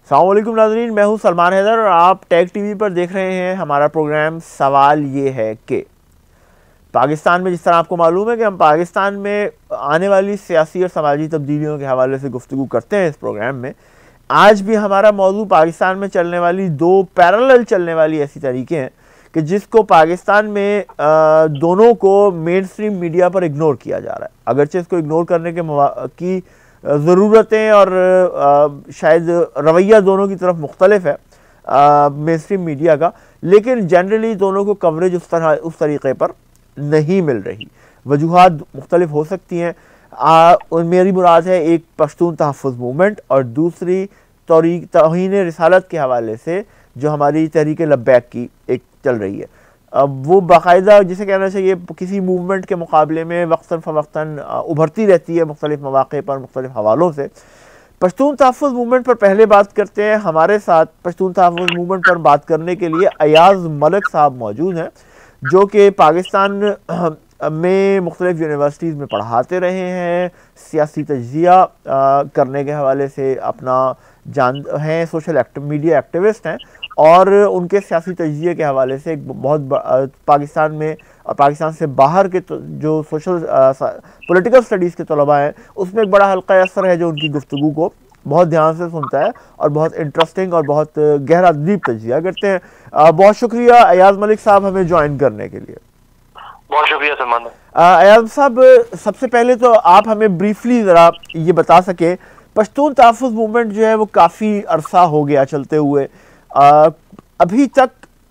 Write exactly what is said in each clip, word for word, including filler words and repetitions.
अस्सलाम वालेकुम नाज़रीन, मैं हूं सलमान हैदर और आप टेक टीवी पर देख रहे हैं हमारा प्रोग्राम सवाल ये है कि पाकिस्तान में, जिस तरह आपको मालूम है कि हम पाकिस्तान में आने वाली सियासी और समाजी तब्दीलियों के हवाले से गुफ्तगू करते हैं इस प्रोग्राम में। आज भी हमारा मौजू पाकिस्तान में चलने वाली दो पैरेलल चलने वाली ऐसी तरीके हैं कि जिसको पाकिस्तान में आ, दोनों को मेन स्ट्रीम मीडिया पर इग्नोर किया जा रहा है। अगरचे इसको इग्नोर करने के की ज़रूरतें और आ, शायद रवैया दोनों की तरफ मुख्तलिफ है मेन स्ट्रीम मीडिया का, लेकिन जनरली दोनों को कवरेज उस तरह उस तरीके पर नहीं मिल रही। वजूहात मुख्तलिफ हो सकती हैं। और मेरी मुराद है एक पश्तून तहफ़्फ़ुज़ मूवमेंट और दूसरी तौहीन रिसालत के हवाले से जो हमारी तहरीक-ए-लब्बैक की एक चल रही है। अब वो बाकायदा जिसे कहना चाहिए किसी मूवमेंट के मुकाबले में वक्तन फ़वक्तन उभरती रहती है मुख्तलिफ मौक़े पर मुख्तलिफ हवालों से। पश्तून तहफ़्फ़ुज़ मूवमेंट पर पहले बात करते हैं। हमारे साथ पश्तून तहफ़्फ़ुज़ मूवमेंट पर बात करने के लिए अयाज़ मलिक साहब मौजूद हैं, जो कि पाकिस्तान में मुख्तलिफ यूनिवर्सिटीज़ में पढ़ाते रहे हैं, सियासी तज्ज़िया करने के हवाले से अपना जान हैं, सोशल एक्ट मीडिया एक्टिविस्ट हैं और उनके सियासी तज्ज़िये के हवाले से एक बहुत पाकिस्तान में और पाकिस्तान से बाहर के तो, जो सोशल पॉलिटिकल स्टडीज़ के तलबा हैं उसमें एक बड़ा हल्का असर है जो उनकी गुफ्तगू को बहुत ध्यान से सुनता है और बहुत इंटरेस्टिंग और बहुत गहरा दीप तज्ज़िया करते हैं। बहुत शुक्रिया अयाज़ मलिक साहब हमें ज्वाइन करने के लिए। बहुत शुक्रिया सलमान। अयाज़ साहब, सबसे पहले तो आप हमें ब्रीफली ज़रा ये बता सके, पश्तून तहफ़्फ़ुज़ मूवमेंट जो है वो काफ़ी अरसा हो गया चलते हुए, आ, अभी तक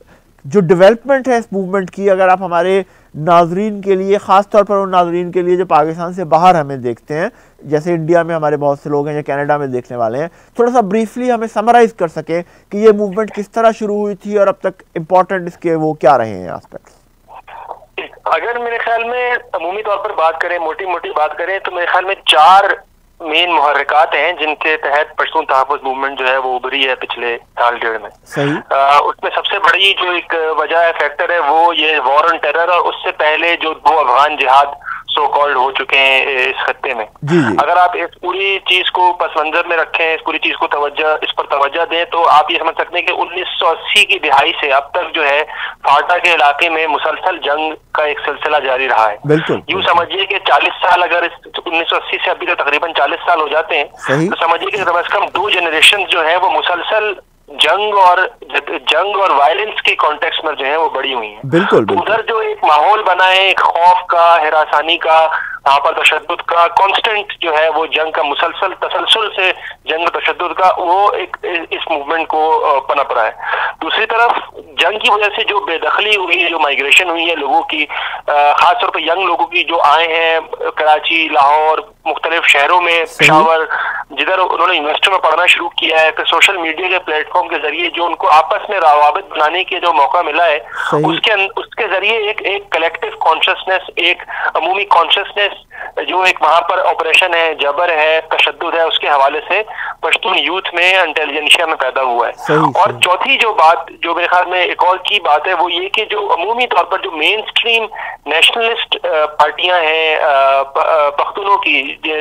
जो डेवलपमेंट है इस मूवमेंट की, अगर आप हमारे नाजरीन के लिए, ख़ास तौर पर उन नाजरीन के लिए जो पाकिस्तान से बाहर हमें देखते हैं, जैसे इंडिया में हमारे बहुत से लोग हैं या कनाडा में देखने वाले हैं, थोड़ा सा ब्रीफली हमें समराइज़ कर सकें कि ये मूवमेंट किस तरह शुरू हुई थी और अब तक इम्पोर्टेंट इसके वो क्या रहे हैं एस्पेक्ट्स। अगर मेरे ख्याल में अमूमी तौर पर बात करें, मोटी मोटी बात करें, तो मेरे ख्याल में चार मेन मुहर्रिकात हैं जिनके तहत पश्तून तहफ़्फ़ुज़ मूवमेंट जो है वो उभरी है पिछले साल डेढ़ में। सही। आ, उसमें सबसे बड़ी जो एक वजह है, फैक्टर है, वो ये वॉर ऑन टेरर और उससे पहले जो दो अफगान जिहाद सो कॉल्ड हो चुके हैं इस खत्ते में। जी जी। अगर आप इस पूरी चीज को पस मंजर में रखें, इस पूरी चीज को तवज्जो इस पर तवज्जो दें, तो आप ये समझ सकते हैं कि उन्नीस सौ अस्सी की दिहाई से अब तक जो है फाटा के इलाके में मुसलसल जंग का एक सिलसिला जारी रहा है। बिल्कुल। यूँ समझिए कि चालीस साल, अगर उन्नीस सौ अस्सी से अभी तक तकरीबन चालीस साल हो जाते हैं, तो समझिए कि कम से कम दो जनरेशन जो है वो मुसलसल जंग और जंग और वायलेंस के कॉन्टेक्स्ट में जो है वो बड़ी हुई है। बिल्कुल, बिल्कुल। उधर जो एक माहौल बना है, एक खौफ का, हिरासानी का, वहाँ पर तशद्दुद का, कांस्टेंट जो है वो जंग का, मुसलसल तसलसल से जंग तशद्दुद का, वो एक इस मूवमेंट को पनप रहा है। दूसरी तरफ जंग की वजह से जो बेदखली हुई है, जो माइग्रेशन हुई है लोगों की, खास तौर पर यंग लोगों की जो आए हैं कराची, लाहौर, मुख्तलिफ शहरों में, पेशावर, जिधर उन्होंने यूनिवर्सिटी में पढ़ना शुरू किया है, फिर सोशल मीडिया के प्लेटफॉर्म के जरिए जो उनको आपस में रवाबित बनाने के जो मौका मिला है, उसके उसके जरिए एक एक कलेक्टिव कॉन्शियसनेस, एक अमूमी कॉन्शियसनेस जो एक वहां पर ऑपरेशन है, जबर है, तशद्दुद है, उसके हवाले से पश्तून यूथ में, इंटेलिजेंशिया में पैदा हुआ है। सही, और सही। चौथी जो बात जो मेरे ख्याल में एक और की बात है वो ये कि जो अमूमी तौर पर जो मेन स्ट्रीम नेशनलिस्ट पार्टियां हैं पख्तूनों की,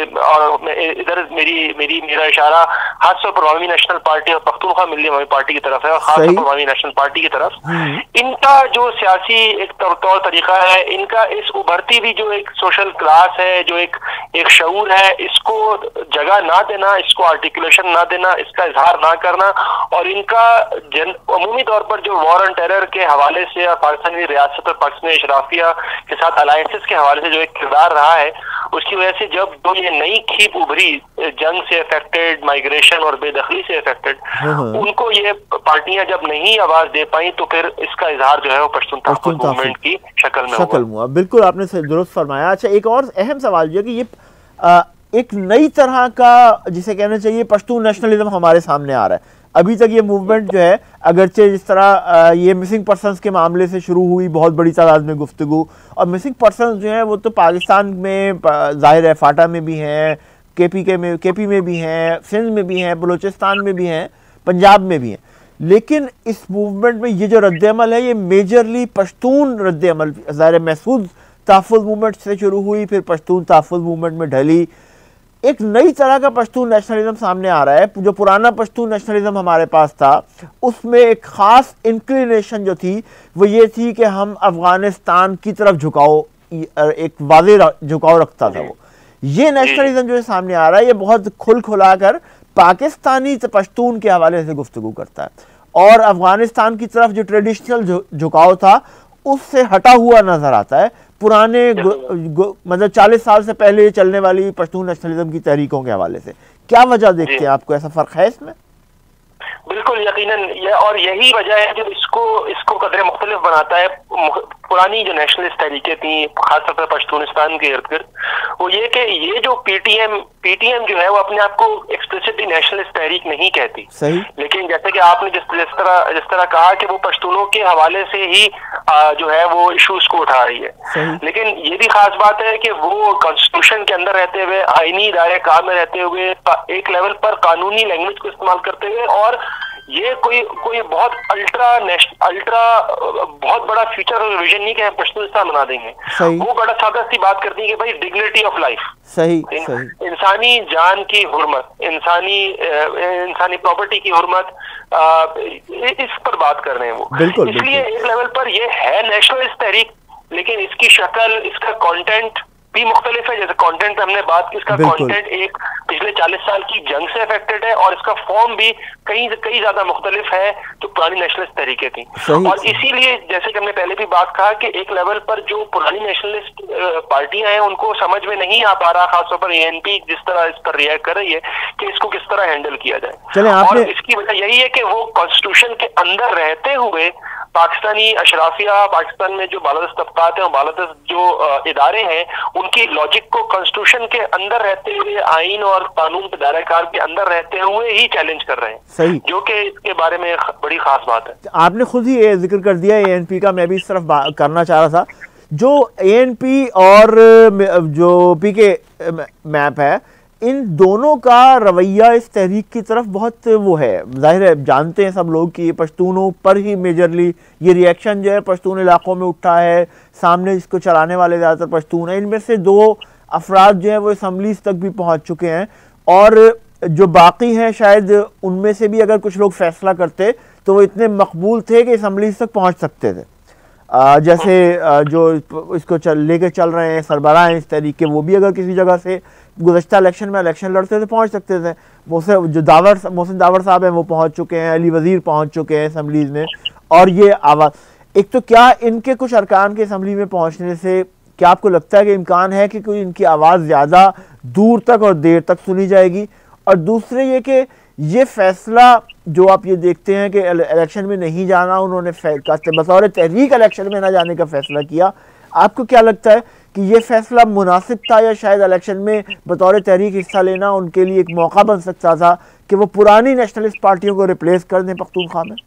और इधर मेरी मेरी मेरा इशारा खास तौर पर अवामी नेशनल पार्टी और पख्तूनख्वा मिल्ली अवामी पार्टी की तरफ है, और खास तौर पर अवामी नेशनल पार्टी की तरफ, इनका जो सियासी एक तौर तरीका है, इनका इस उभरती भी जो एक सोशल क्लास है, जो एक एक शऊर है, इसको जगह ना देना, इसको आर्टिकुलेशन ना देना, इसका इजहार ना करना, और इनका जन अमूमी तौर पर जो वॉर ऑन टेरर के हवाले से और पाकिस्तानी रियासत और पाकिस्तानी इशराफिया के साथ अलायंसेस के हवाले से जो एक किरदार रहा है, उसकी वजह से जब दो ये नई खीप उभरी जंग से अफेक्टेड, माइग्रेशन और बेदखली से अफेक्टेड, उनको ये पार्टियां जब नहीं आवाज दे पाई, तो फिर इसका इजहार जो है वो पश्तून तहफ़्फ़ुज़ मूवमेंट की शक्ल में शक्ल हुआ। बिल्कुल, आपने दुरुस्त फरमाया। अच्छा, एक और अहम सवाल ये कि ये आ, एक नई तरह का जिसे कहना चाहिए पश्तून नेशनलिज्म हमारे सामने आ रहा है। अभी तक ये मूवमेंट जो है, अगरचे जिस तरह ये मिसिंग पर्सनस के मामले से शुरू हुई, बहुत बड़ी तादाद में गुफ्तगू, और मिसिंग पर्सनस जो हैं वो तो पाकिस्तान में ज़ाहिर है फाटा में भी हैं, के पी के में के पी में भी हैं, सिंध में भी हैं, बलूचिस्तान में भी हैं, पंजाब में भी हैं, लेकिन इस मूवमेंट में ये जो रद्द-ए-अमल है ये मेजरली पश्तून रद्द-ए-अमल ज़ाहिर महसूस तहफ़्फ़ुज़ मूवमेंट से शुरू हुई, फिर पश्तून तहफ़्फ़ुज़ मूवमेंट में ढली। एक नई तरह का पश्तून नेशनलिज्म सामने आ रहा है। जो पुराना पश्तून नेशनलिज्म हमारे पास था उसमें एक ख़ास इंक्लिनेशन जो थी वो ये थी कि हम अफ़गानिस्तान की तरफ झुकाव, एक वाज़ेह झुकाव रखता था वो। ये नेशनलिज्म जो सामने आ रहा है ये बहुत खुल खुला कर पाकिस्तानी पश्तून के हवाले से गुफ्तगू करता है और अफ़गानिस्तान की तरफ जो ट्रेडिशनल झुकाव था उससे हटा हुआ नज़र आता है पुराने मतलब चालीस साल से पहले चलने वाली पश्तून नेशनलिज्म की तहरीकों के हवाले से। क्या वजह देखते हैं आपको, ऐसा फ़र्क है इसमें? बिल्कुल यकीनन ये, और यही वजह है जो इसको इसको कदरे मुख्तलिफ बनाता है। पुरानी जो नेशनलिस्ट तहरीकें थी खासतौर पर पश्तूनिस्तान के इर्द गिर्द, वो ये कि ये जो पीटीएम पीटीएम जो है वो अपने आप को एक्सप्लिसिटली नेशनलिस्ट तहरीक नहीं कहती। सही। लेकिन जैसे कि आपने जिस जिस तरह जिस तरह कहा कि वो पश्तूनों के हवाले से ही आ, जो है वो इशूज को उठा रही है। लेकिन ये भी खास बात है कि वो कॉन्स्टिट्यूशन के अंदर रहते हुए, आईनी दायरे कार में रहते हुए, एक लेवल पर कानूनी लैंग्वेज को इस्तेमाल करते हुए, और ये कोई कोई बहुत अल्ट्रा अल्ट्रा बहुत बड़ा फ्यूचर विजन नहीं कि पश्तूनिस्तान बना देंगे। वो बड़ा सादा सी बात करती है कि भाई डिग्निटी ऑफ लाइफ, सही, इन, सही। इंसानी जान की हुर्मत, इंसानी इंसानी प्रॉपर्टी की हुर्मत, इस पर बात कर रहे हैं वो। बिल्कुल, इसलिए बिल्कुल। एक लेवल पर ये है नेशनलिस्ट तहरीक, लेकिन इसकी शक्ल, इसका कंटेंट भी मुख्तलिफ है। जैसे कंटेंट हमने बात की, इसका कंटेंट एक पिछले चालीस साल की जंग से अफेक्टेड है और इसका फॉर्म भी कई कई ज्यादा मुख्तलिफ है जो पुरानी नेशनलिस्ट तरीके थी। और इसीलिए जैसे कि हमने पहले भी बात कहा कि एक लेवल पर जो पुरानी नेशनलिस्ट पार्टियां हैं उनको समझ में नहीं आ पा रहा, खासतौर पर एएनपी जिस तरह इस पर रिएक्ट कर रही है कि इसको किस तरह हैंडल किया जाए। और इसकी वजह यही है कि वो कॉन्स्टिट्यूशन के अंदर रहते हुए पाकिस्तानी अशराफिया, पाकिस्तान में जो बालादस्त तबकात हैं और बालादस्त जो इदारे हैं, उनकी लॉजिक को कॉन्स्टिट्यूशन के अंदर रहते हुए, आइन और कानून के दायरे कार के अंदर रहते हुए ही चैलेंज कर रहे हैं। सही। जो कि इसके बारे में बड़ी खास बात है। आपने खुद ही ये जिक्र कर दिया एएनपी का, मैं भी इस तरफ करना चाह रहा था। जो एएनपी और जो पीके मैप है, इन दोनों का रवैया इस तहरीक की तरफ बहुत वो है, जाहिर है जानते हैं सब लोग कि पश्तूनों पर ही मेजरली ये रिएक्शन जो है पश्तून इलाकों में उठा है। सामने इसको चलाने वाले ज़्यादातर पश्तून हैं। इनमें से दो अफराद जो हैं वो असम्बलीज तक भी पहुंच चुके हैं और जो बाकी हैं शायद उनमें से भी अगर कुछ लोग फैसला करते तो वो इतने मकबूल थे कि असम्बलीज तक पहुँच सकते थे। आ, जैसे आ, जो इसको चल लेके चल रहे हैं सरबराह हैं इस तरीके, वो भी अगर किसी जगह से गुज़श्ता इलेक्शन में इलेक्शन लड़ते थे पहुंच सकते थे। मोहसिन जो दावर मोहसिन दावर साहब हैं वो पहुंच चुके हैं, अली वज़ीर पहुंच चुके हैं असम्बलीज में। और ये आवाज़ एक तो क्या इनके कुछ अरकान के असम्बली में पहुंचने से क्या आपको लगता है कि इम्कान है कि कोई इनकी आवाज़ ज़्यादा दूर तक और देर तक सुनी जाएगी? और दूसरे ये कि ये फैसला जो आप ये देखते हैं कि इलेक्शन में नहीं जाना, उन्होंने बतौर तहरीक इलेक्शन में ना जाने का फैसला किया, आपको क्या लगता है कि ये फैसला मुनासिब था या शायद इलेक्शन में बतौर तहरीक हिस्सा लेना उनके लिए एक मौका बन सकता था कि वो पुरानी नेशनलिस्ट पार्टियों को रिप्लेस कर दें पख्तूनख्वा में?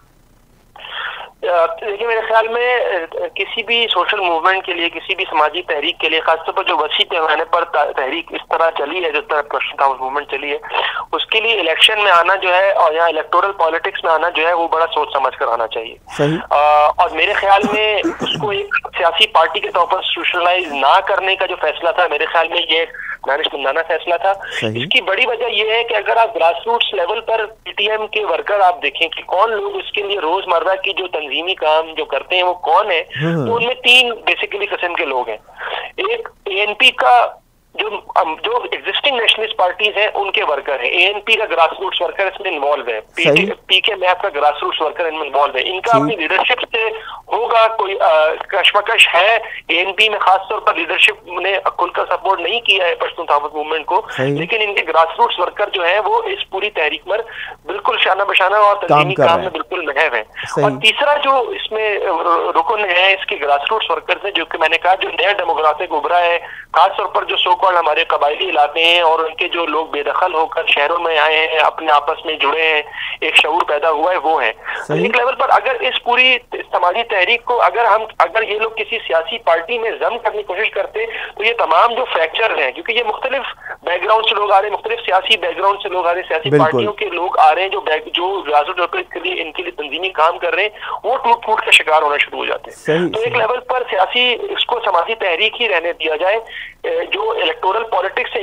देखिए मेरे ख्याल में किसी भी सोशल मूवमेंट के लिए, किसी भी समाजी तहरीक के लिए, खासतौर पर जो वसी पैमाने पर तहरीक इस तरह चली है, जिस तरह पश्तून तहफ़्फ़ुज़ मूवमेंट चली है, उसके लिए इलेक्शन में आना जो है और यहाँ इलेक्टोरल पॉलिटिक्स में आना जो है वो बड़ा सोच समझ कर आना चाहिए। सही। आ, और मेरे ख्याल में उसको एक सियासी पार्टी के तौर पर इंस्टीट्यूशनलाइज ना करने का जो फैसला था, मेरे ख्याल में ये दानिशमंदाना फैसला था। इसकी बड़ी वजह यह है कि अगर आप ग्रास रूट्स लेवल पर पीटीएम के वर्कर आप देखें कि कौन लोग इसके लिए रोजमर्रा की जो तंजीमी काम जो करते हैं वो कौन है, तो उनमें तीन बेसिकली किस्म के लोग हैं। एक एएनपी का जो जो एग्जिस्टिंग नेशनलिस्ट पार्टीज हैं उनके वर्कर हैं, एएनपी का ग्रास रूट्स वर्कर इसमें इन्वॉल्व है, पीके मैप का ग्रास रूट्स वर्कर इनमें इन्वॉल्व है। इनका अपनी लीडरशिप से होगा कोई कशमकश है। एएनपी में खासतौर पर लीडरशिप ने खुलकर सपोर्ट नहीं किया है पश्तून तहफ़्फ़ुज़ मूवमेंट को, लेकिन इनके ग्रास रूट्स वर्कर जो है वो इस पूरी तहरीक पर बिल्कुल शाना बशाना और तंजीमी काम में बिल्कुल महव है। और तीसरा जो इसमें रुकन है इसके ग्रास रूट्स वर्कर है, जो कि मैंने कहा जो नया डेमोग्राफिक उभरा है, खासतौर पर जो सो कॉल्ड हमारे कबायली इलाके हैं और उनके जो लोग बेदखल होकर शहरों में आए हैं, अपने आपस में जुड़े हैं, एक शऊर पैदा हुआ है, वो है। एक लेवल पर अगर इस पूरी समाजी तहरीक को अगर हम अगर ये लोग किसी सियासी पार्टी में जम करने की कोशिश करते तो ये तमाम जो फ्रैक्चर हैं, क्योंकि ये मुख्तलिफ बैकग्राउंड से लोग आ रहे हैं, मुख्तलिफ सियासी बैकग्राउंड से लोग आ रहे हैं, सियासी पार्टियों के लोग आ रहे हैं, जो जो ग्रासरूट के लिए इनके लिए तंजीमी काम कर रहे हैं, वो टूट फूट का शिकार होना शुरू हो जाते हैं। तो एक लेवल पर सियासी इसको समाजी तहरीक ही रहने दिया जाए, जो इलेक्टोरल पॉलिटिक्स से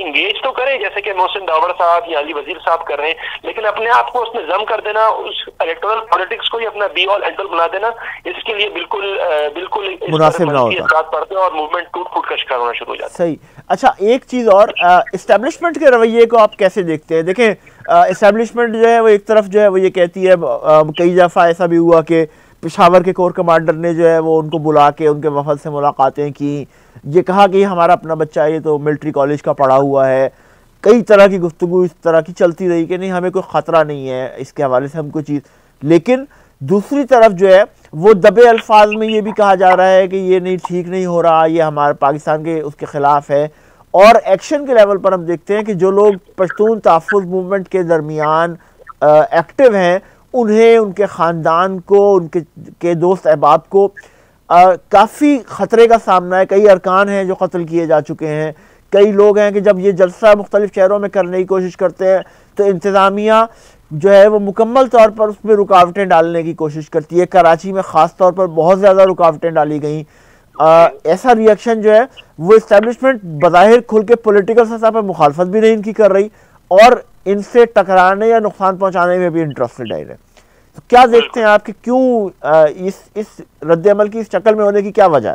इंगेज तो करें जैसे कि मोहसिन दावड़ साहब या अली वजीर साहब कर रहे हैं, लेकिन अपने आप को उसमें जम कर देना, उस इलेक्टोरल पॉलिटिक्स को ही अपना बी ऑल एंड ऑल बना देना, इसके लिए बिल्कुल बिल्कुल मुनासिब ना होता पड़ते हैं और मूवमेंट टूट फूट का शिकार होना शुरू हो जाता है। सही। अच्छा, एक चीज और, एस्टेब्लिशमेंट के रवैये को आप कैसे देखते हैं? देखें, एस्टेब्लिशमेंट जो है वो एक तरफ जो है वो ये कहती है, कई दफ़ा ऐसा भी हुआ कि पेशावर के कोर कमांडर ने जो है वो उनको बुला के उनके वफद से मुलाकातें की, ये कहा कि हमारा अपना बच्चा ये तो मिलिट्री कॉलेज का पढ़ा हुआ है, कई तरह की गुफ्तगू इस तरह की चलती रही कि नहीं हमें कोई ख़तरा नहीं है इसके हवाले से, हम कोई चीज़। लेकिन दूसरी तरफ जो है वो दबे अल्फाज में ये भी कहा जा रहा है कि ये नहीं, ठीक नहीं हो रहा, ये हमारे पाकिस्तान के उसके ख़िलाफ़ है। और एक्शन के लेवल पर हम देखते हैं कि जो लोग पश्तून तहफ़्फ़ुज़ मूवमेंट के दरमियान एक्टिव हैं, उन्हें, उनके ख़ानदान को, उनके के दोस्त अहबाब को काफ़ी ख़तरे का सामना है। कई अरकान हैं जो कत्ल किए जा चुके हैं, कई लोग हैं कि जब ये जलसा मुख्तलिफ़ शहरों में करने की कोशिश करते हैं तो इंतज़ामिया जो है वो मुकम्मल तौर पर उसमें रुकावटें डालने की कोशिश करती है। कराची में ख़ास तौर पर बहुत ज़्यादा रुकावटें डाली गई। ऐसा रिएक्शन जो है वो इस्टेब्लिशमेंट बज़ाहिर खुल के पॉलिटिकल सतह पर मुखालफत भी नहीं इनकी कर रही और इनसे टकराने या नुकसान पहुंचाने में भी इंटरेस्टेड है। तो क्या देखते हैं आप कि क्यों इस इस रद्द-ए-अमल की इस शक्ल में होने की क्या वजह है?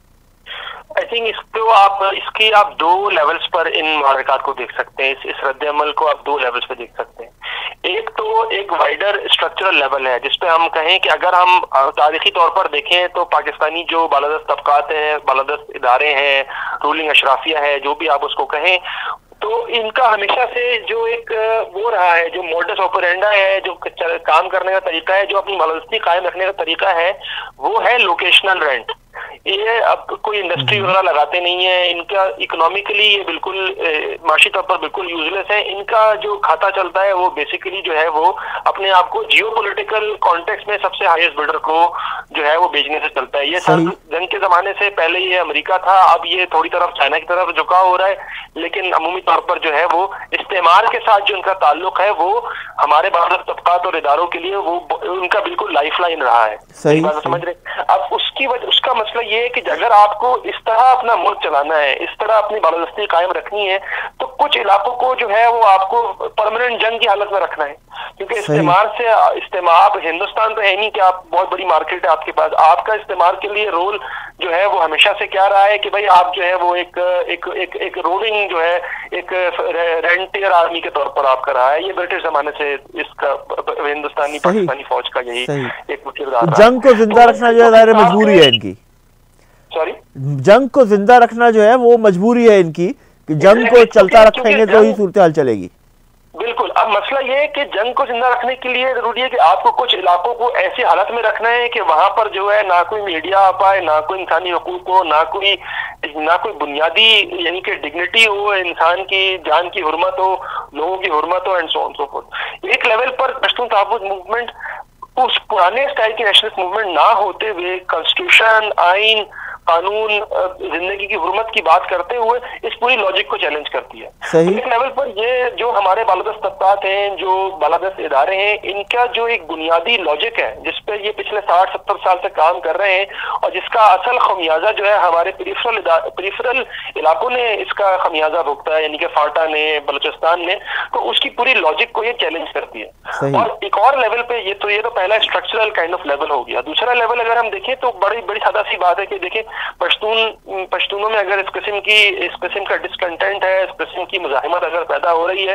आई थिंक इसको आप इसकी आप दो लेवल्स पर इन मुहारकात को देख सकते हैं। इस, इस रद्द-ए-अमल को आप दो लेवल्स पे देख सकते हैं। एक तो एक वाइडर स्ट्रक्चरल लेवल है जिसपे हम कहें कि अगर हम तारीखी तौर पर देखें तो पाकिस्तानी जो बालादस्त तबकात हैं, बालादस्त इदारे हैं, रूलिंग अशराफिया है, जो भी आप उसको कहें, तो इनका हमेशा से जो एक वो रहा है, जो मोडस ऑपरेंडा है, जो काम करने का तरीका है, जो अपनी बालादस्ती कायम रखने का तरीका है, वो है लोकेशनल रेंट। ये अब कोई इंडस्ट्री वगैरह लगाते नहीं है, इनका इकोनॉमिकली ये बिल्कुल माशी तौर पर बिल्कुल यूजलेस है। इनका जो खाता चलता है वो बेसिकली जो है वो अपने आप को जियो पोलिटिकल कॉन्टेक्स्ट में सबसे हाईएस्ट बिल्डर को जो है वो बेचने से चलता है। ये सब जंग के जमाने से पहले ये अमेरिका था, अब ये थोड़ी तरफ चाइना की तरफ झुकाव हो रहा है, लेकिन अमूमी तौर पर जो है वो इस्तेमाल के साथ जो उनका ताल्लुक है वो हमारे बालादस्त तबकात और इदारों के लिए वो उनका बिल्कुल लाइफ लाइन रहा है। सही बात समझ रहे? अब उसकी वजह उसका मसला ये है कि अगर आपको इस तरह अपना मुल्क चलाना है, इस तरह अपनी बालादस्ती कायम रखनी है, तो कुछ इलाकों को जो है वो आपको परमानेंट जंग की हालत में रखना है, क्योंकि इस्तेमाल से इस्तेमाल हिंदुस्तान तो है नहीं कि आप बहुत बड़ी मार्केट है आपके पास, आपका इस्तेमाल के लिए रोल जो है वो हमेशा से क्या रहा है कि भाई आप जो है वो एक एक एक, एक रोलिंग जो है एक रेंटियर आर्मी के तौर पर आपका रहा है। ये ब्रिटिश जमाने से इसका हिंदुस्तानी पाकिस्तानी फौज का यही एक किरदार। जंग को जिंदा रखना जो है मजबूरी है इनकी। सॉरी, जंग को जिंदा रखना जो है वो मजबूरी है इनकी कि जंग को चलता रखेंगे तो ही सूरत हाल चलेगी। बिल्कुल। अब मसला ये है कि जंग को जिंदा रखने के लिए जरूरी है कि आपको कुछ इलाकों को ऐसी हालत में रखना है कि वहां पर जो है ना कोई मीडिया आ पाए, ना कोई इंसानी हकूक हो, ना कोई ना कोई बुनियादी यानी कि डिग्निटी हो, इंसान की जान की हुर्मत हो, लोगों की हुर्मत हो, and so on so forth. एक लेवल पर पश्तून तहफ़्फ़ुज़ मूवमेंट उस पुराने स्टाइल की नेशनलिस्ट मूवमेंट ना होते हुए कॉन्स्टिट्यूशन, आइन, कानून, जिंदगी की हुर्मत की बात करते हुए इस पूरी लॉजिक को चैलेंज करती है। एक लेवल पर ये जो हमारे बालादस्त तबकात हैं, जो बालादस्त इदारे हैं, इनका जो एक बुनियादी लॉजिक है जिसपे ये पिछले साठ सत्तर साल से काम कर रहे हैं और जिसका असल खमियाजा जो है हमारे पेरिफेरल पेरिफेरल इलाकों ने इसका खमियाजा भुगता है, यानी कि फाटा ने, बलूचिस्तान ने, तो उसकी पूरी लॉजिक को ये चैलेंज करती है। और एक और लेवल पे ये तो ये तो पहला स्ट्रक्चरल काइंड ऑफ लेवल हो गया। दूसरा लेवल अगर हम देखें तो बड़ी बड़ी सादा सी बात है कि देखिए पश्तून पश्तूनों में अगर इस किस्म की इस किस्म का डिसकंटेंट है, इस किस्म की मुजाहिमत अगर पैदा हो रही है,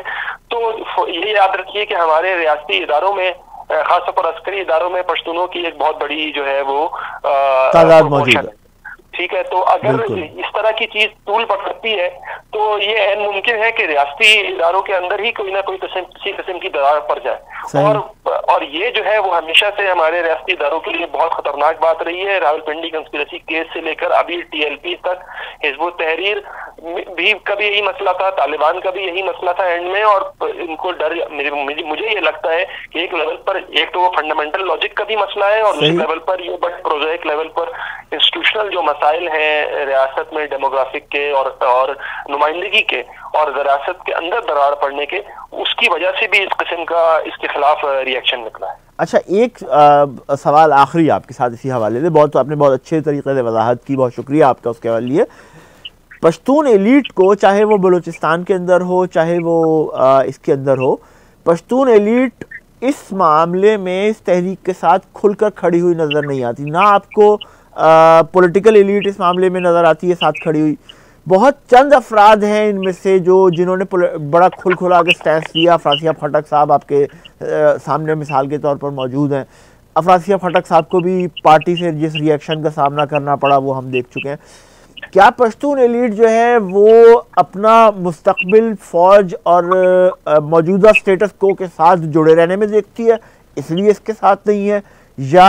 तो ये याद रखिए कि हमारे रियासती इदारों में, खासतौर पर अस्करी इदारों में पश्तूनों की एक बहुत बड़ी जो है वो तादाद मौजूद है। ठीक है, तो अगर इस तरह की चीज तूल पकड़ती है तो ये ऐन मुमकिन है कि रियासती इदारों के अंदर ही कोई ना कोई किसी किस्म की दरार पड़ जाए। और और ये जो है वो हमेशा से हमारे रियासती इदारों के लिए बहुत खतरनाक बात रही है। रावलपिंडी कंस्पिरेसी केस से लेकर अभी टीएलपी तक, हिजबुत तहरीर भी कभी यही मसला था, तालिबान का भी यही मसला था एंड में। और इनको डर, मुझे ये लगता है कि एक लेवल पर एक तो वो फंडामेंटल लॉजिक का भी मसला है और दूसरे लेवल पर ये बट प्रोजेक्ट लेवल पर इंस्टीट्यूशनल जो मसाइल हैं रियासत में डेमोग्राफिक के और और नुमाइंदगी के और रियासत के अंदर दरार पड़ने के, उसकी वजह से भी इस किस्म का इसके खिलाफ रिएक्शन निकला है। अच्छा, एक आ, सवाल आखिरी आपके साथ इसी हवाले से, बहुत तो आपने बहुत अच्छे तरीके से वजाहत की, बहुत शुक्रिया आपका उसके हवाले लिए। पश्तून एलीट को, चाहे वो बलूचिस्तान के अंदर हो चाहे वो आ, इसके अंदर हो, पश्तून एलीट इस मामले में इस तहरीक के साथ खुलकर खड़ी हुई नज़र नहीं आती। ना आपको पॉलिटिकल एलीट इस मामले में नज़र आती है साथ खड़ी हुई। बहुत चंद अफराद हैं इनमें से जो जिन्होंने बड़ा खुल खुला के स्टैंड लिया। अफरासिया फटक साहब आपके आ, सामने मिसाल के तौर पर मौजूद हैं। अफरासिया फटक साहब को भी पार्टी से जिस रिएक्शन का सामना करना पड़ा वो हम देख चुके हैं। क्या पश्तून एलीट जो है वो अपना मुस्तकबिल फ़ौज और मौजूदा स्टेटस को के साथ जुड़े रहने में देखती है, इसलिए इसके साथ नहीं है, या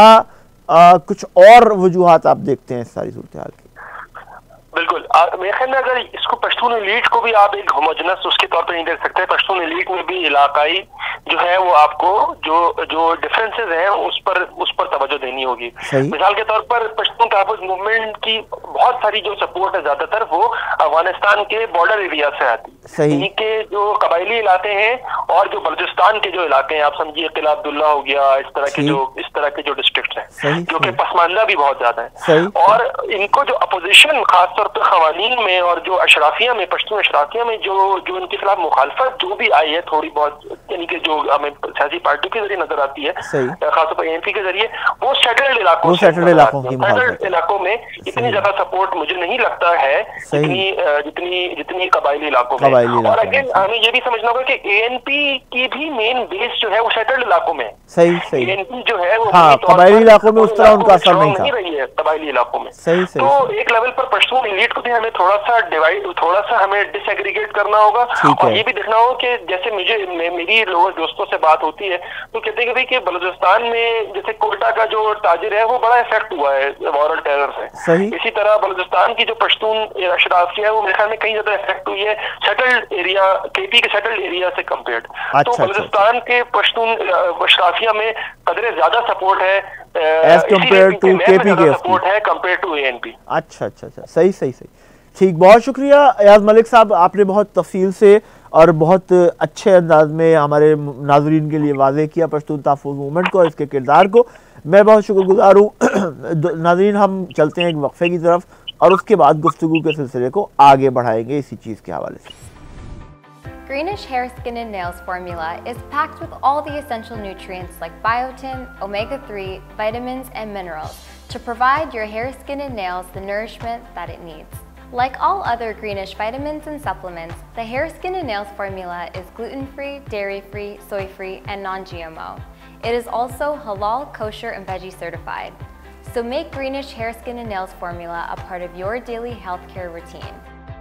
आ, कुछ और वजूहात आप देखते हैं इस सारी सूरत हाल की? बिल्कुल, मेरे ख्याल में अगर इसको पश्तून एलीट को भी आप एक होमोजेनस उसके तौर पर नहीं देख सकते। पश्तून एलीट में भी इलाकाई जो है वो आपको जो जो डिफरेंसेस हैं उस पर उस पर तवज्जो देनी होगी। मिसाल के तौर पर पश्तून तहफ़्फ़ुज़ मूवमेंट की बहुत सारी जो सपोर्ट है ज्यादातर वो अफगानिस्तान के बॉर्डर एरिया से आती है। इन्हीं के जो कबायली इलाके हैं और जो बलूचिस्तान के जो इलाके हैं, आप समझिए किला अब्दुल्ला हो गया, इस तरह के जो इस तरह के जो डिस्ट्रिक्ट हैं जो कि पसमानदा भी बहुत ज्यादा है, और इनको जो अपोजिशन खासतौर पर खवानीन में और जो अशराफिया में, पश्तून अशराफिया में जो जो इनके खिलाफ मुखालफत जो भी आई है थोड़ी बहुत, यानी कि जो हमें सियासी पार्टियों के जरिए नजर आती है खासतौर पर एमपी के जरिए, वो सेटल्ड इलाकों से सेटल्ड इलाकों में इतनी ज्यादा सपोर्ट मुझे नहीं लगता है जितनी जितनी जितनी कबायली इलाकों में। और अगेन हमें ये भी समझना होगा कि एएनपी की भी मेन बेस जो है वो सेटल्ड इलाकों में। सही सही एएनपी जो है वो कबायली इलाकों में उस तरह उनका असर नहीं रही है कबायली इलाकों में। सही सही तो एक लेवल पर पश्तून एलीट को भी हमें थोड़ा सा डिवाइड, थोड़ा सा हमें डिसएग्रीगेट करना होगा। और ये भी देखना होगा कि जैसे मुझे मेरी लोगों दोस्तों से बात होती है तो कहते हैं कि भाई कि बलूचिस्तान में जैसे कोयटा का जो ताजिर है वो बड़ा इफेक्ट हुआ है वॉर टेरर से, इसी तरह बलूचिस्तान की जो पश्तून अशराफिया है वो मेरे ख्याल में कहीं ज्यादा इफेक्ट हुई है सेटल्ड एरिया, केपी के सेटल्ड एरिया से कम्पेयर्ड। तो बलूचिस्तान के पश्तून अशराफिया में कदरे ज्यादा सपोर्ट है एज कम्पेयर टू केपी के सपोर्ट है कम्पेयर टू एएनपी। अच्छा अच्छा अच्छा, सही सही सही, ठीक, बहुत शुक्रिया अयाज मलिक साहब, आपने बहुत तफसील से और बहुत अच्छे अंदाज में हमारे नाज़रीन के लिए वाज़ेह किया पश्तून तहफ़्फ़ुज़ मूवमेंट को और इसके किरदार को। मैं बहुत शुक्रगुज़ार हूँ। नाज़रीन, हम चलते हैं एक वक्फे की तरफ और उसके बाद गुफ्तगू के सिलसिले को आगे बढ़ाएंगे इसी चीज़ के हवाले से। Greenish hair, skin and nails formula is packed with all the essential nutrients like biotin, omega three, vitamins and minerals to provide your hair, skin and nails the nourishment that it needs. Like all other Greenish vitamins and supplements, the hair, skin and nails formula is gluten-free, dairy-free, soy-free and non-G M O. It is also halal, kosher and veggie certified. So make Greenish hair, skin and nails formula a part of your daily healthcare routine.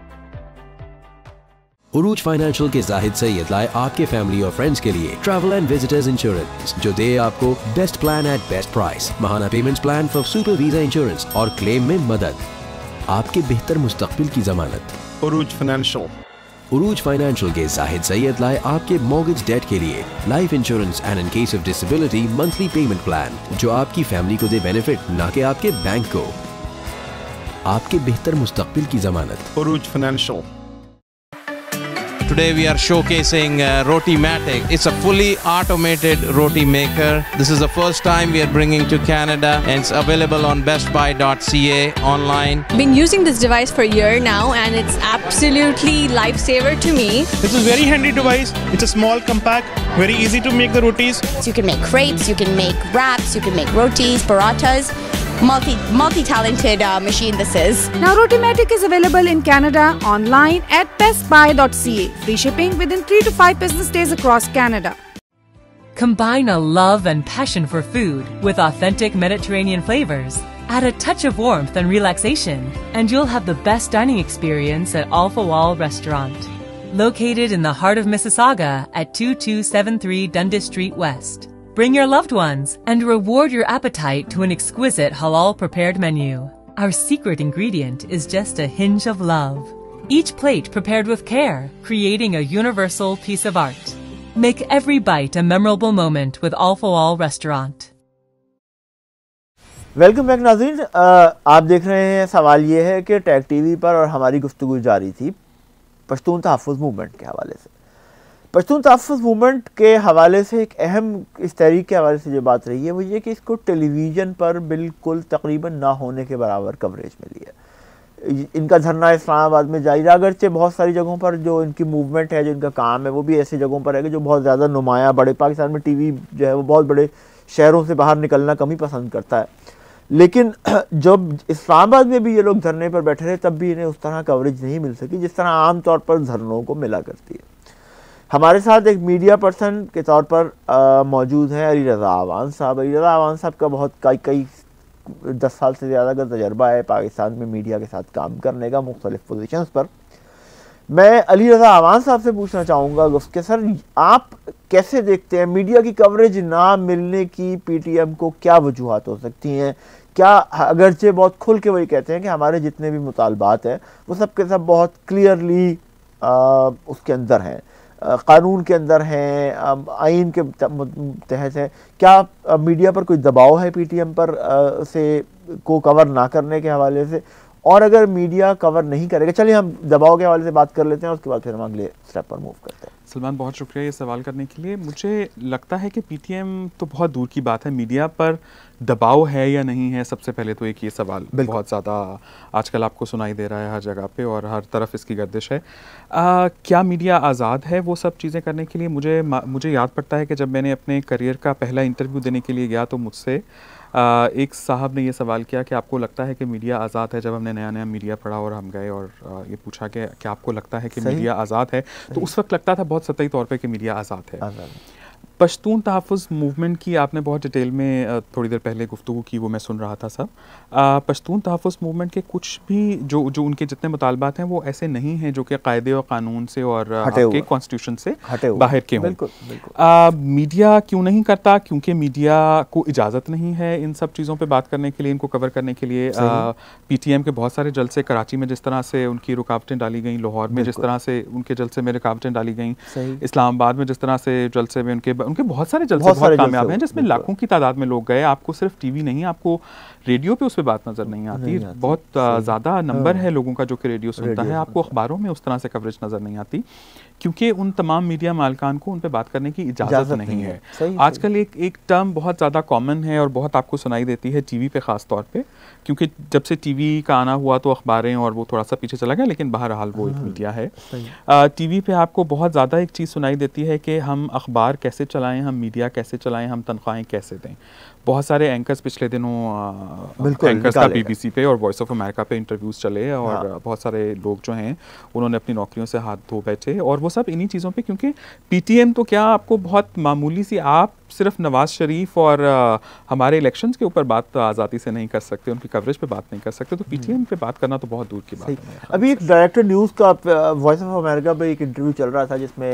Urooj financial के जाहिद सैयद लाए आपके family और friends के लिए travel and visitors insurance जो दे आपको best plan at best price, महाना payments plan for super visa insurance और क्लेम में मदद, आपके बेहतर मुस्तकबिल की जमानत। उरूज फाइनेंशियल उरूज फाइनेंशियल के जाहिद सैयद लाए आपके मॉर्गेज डेट के लिए life insurance and in case of disability monthly payment plan जो आपकी फैमिली को दे बेनिफिट, ना कि आपके बैंक को, आपके बेहतर मुस्तकबिल की जमानत। Urooj financial. Today we are showcasing uh, Roti-Matic. It's a fully automated roti maker. This is the first time we are bringing to Canada and it's available on best buy dot c a online. Been using this device for a year now and it's absolutely lifesaver to me. This is very handy device. It's a small, compact, very easy to make the rotis. So you can make crepes, you can make wraps, you can make rotis, parathas. Multi, multi-talented uh, machine this is. Now Roti-Matic is available in Canada online at best buy dot c a. Free shipping within three to five business days across Canada. Combine a love and passion for food with authentic Mediterranean flavors. Add a touch of warmth and relaxation, and you'll have the best dining experience at Alpha Wall Restaurant. Located in the heart of Mississauga at two two seven three Dundas Street West. Bring your loved ones and reward your appetite to an exquisite halal prepared menu. Our secret ingredient is just a hinge of love. Each plate prepared with care, creating a universal piece of art. Make every bite a memorable moment with Al Fawwal Restaurant. Welcome back नाज़रीन, आप देख रहे हैं सवाल ये है कि tag TV पर और हमारी गुफ्तगू जारी थी पश्तून तहफ़्फ़ुज़ मूवमेंट के हवाले से। पश्तून तहफ़्फ़ुज़ मूवमेंट के हवाले से एक अहम इस तहरीक के हवाले से जो बात रही है वो ये कि इसको टेलीविज़न पर बिल्कुल तकरीबन ना होने के बराबर कवरेज मिली है। इनका धरना इस्लामाबाद में जारी रहा, अगरचे बहुत सारी जगहों पर जो इनकी मूवमेंट है, जो इनका काम है, वो भी ऐसी जगहों पर है कि जो बहुत ज़्यादा नुमाया, बड़े पाकिस्तान में टीवी जो है वो बहुत बड़े शहरों से बाहर निकलना कम ही पसंद करता है। लेकिन जब इस्लामाबाद में भी ये लोग धरने पर बैठे रहे तब भी इन्हें उस तरह कवरेज नहीं मिल सकी जिस तरह आम तौर पर धरनों को मिला करती है। हमारे साथ एक मीडिया पर्सन के तौर पर मौजूद हैं अली रज़ा अवान साहब। अली रज़ा अवान साहब का बहुत कई कई दस साल से ज़्यादा का तजर्बा है पाकिस्तान में मीडिया के साथ काम करने का मुख्तलिफ पोजीशंस पर। मैं अली रज़ा अवान साहब से पूछना चाहूँगा कि सर आप कैसे देखते हैं मीडिया की कवरेज ना मिलने की पीटीएम को क्या वजूहात हो सकती हैं? क्या अगरचे बहुत खुल के वही कहते हैं कि हमारे जितने भी मुतालबात हैं वो सब के सब बहुत क्लियरली उसके अंदर हैं, कानून के अंदर हैं, आइन के तहत है, क्या मीडिया पर कोई दबाव है पीटीएम पर आ, से को कवर ना करने के हवाले से? और अगर मीडिया कवर नहीं करेगा, चलिए हम दबाव के हवाले से बात कर लेते हैं, उसके बाद फिर हम अगले स्टेप पर मूव करते हैं। सलमान, बहुत शुक्रिया ये सवाल करने के लिए। मुझे लगता है कि पीटीएम तो बहुत दूर की बात है, मीडिया पर दबाव है या नहीं है, सबसे पहले तो एक ये सवाल बहुत ज़्यादा आजकल आपको सुनाई दे रहा है हर जगह पे और हर तरफ इसकी गर्दिश है। आ, क्या मीडिया आज़ाद है वो सब चीज़ें करने के लिए? मुझे मुझे याद पड़ता है कि जब मैंने अपने करियर का पहला इंटरव्यू देने के लिए गया तो मुझसे आ, एक साहब ने ये सवाल किया कि आपको लगता है कि मीडिया आज़ाद है? जब हमने नया नया मीडिया पढ़ा और हम गए और आ, ये पूछा कि क्या आपको लगता है कि मीडिया आज़ाद है, तो उस वक्त लगता था बहुत सतही तौर पे कि मीडिया आज़ाद है। पश्तून तहफ़ुज़ मूवमेंट की आपने बहुत डिटेल में थोड़ी देर पहले गुफ्तगू की, वो मैं सुन रहा था सब। पश्तून तहफ़ुज़ मूवमेंट के कुछ भी जो जो उनके जितने मुतालबात हैं वो ऐसे नहीं हैं जो कि कायदे और कानून से और आपके कॉन्स्टिट्यूशन से बाहर के हों। बिल्कुल, बिल्कुल। मीडिया क्यों नहीं करता? क्योंकि मीडिया को इजाज़त नहीं है इन सब चीज़ों पर बात करने के लिए, इनको कवर करने के लिए। पी टी एम के बहुत सारे जलसे, कराची में जिस तरह से उनकी रुकावटें डाली गई, लाहौर में जिस तरह से उनके जलसे में रुकावटें डाली गई, इस्लामाबाद में जिस तरह से जलसे में उनके उनके बहुत सारे जलसे बहुत, बहुत कामयाब हैं जिसमें लाखों की तादाद में लोग गए। आपको सिर्फ टीवी नहीं, आपको रेडियो पे उस पर बात नजर नहीं आती, नहीं आती। बहुत ज़्यादा नंबर है लोगों का जो कि रेडियो सुनता है। आपको अखबारों में उस तरह से कवरेज नज़र नहीं आती क्योंकि उन तमाम मीडिया मालिकान को उन पे बात करने की इजाज़त नहीं है। आजकल एक एक टर्म बहुत ज़्यादा कॉमन है और बहुत आपको सुनाई देती है टीवी पे ख़ास तौर पे, क्योंकि जब से टीवी का आना हुआ तो अखबारें और वो थोड़ा सा पीछे चला गया, लेकिन बहरहाल वो एक मीडिया है। टीवी पे आपको बहुत ज़्यादा एक चीज़ सुनाई देती है कि हम अखबार कैसे चलाएं, हम मीडिया कैसे चलाएं, हम तनख्वाहें कैसे दें। बहुत सारे एंकर्स पिछले दिनों एंकर्स का बीबीसी पे और वॉइस ऑफ अमेरिका पे इंटरव्यूज़ चले और हाँ। बहुत सारे लोग जो हैं उन्होंने अपनी नौकरियों से हाथ धो बैठे और वो सब इन्हीं चीज़ों पे, क्योंकि पीटीएम तो क्या आपको बहुत मामूली सी, आप सिर्फ नवाज शरीफ और आ, हमारे इलेक्शंस के ऊपर बात आज़ादी से नहीं कर सकते, उनकी कवरेज पे बात नहीं कर सकते, तो पीटीएम पे बात करना तो बहुत दूर की बात है। अभी एक डायरेक्टर न्यूज़ का वॉइस ऑफ अमेरिका पे एक इंटरव्यू चल रहा था जिसमें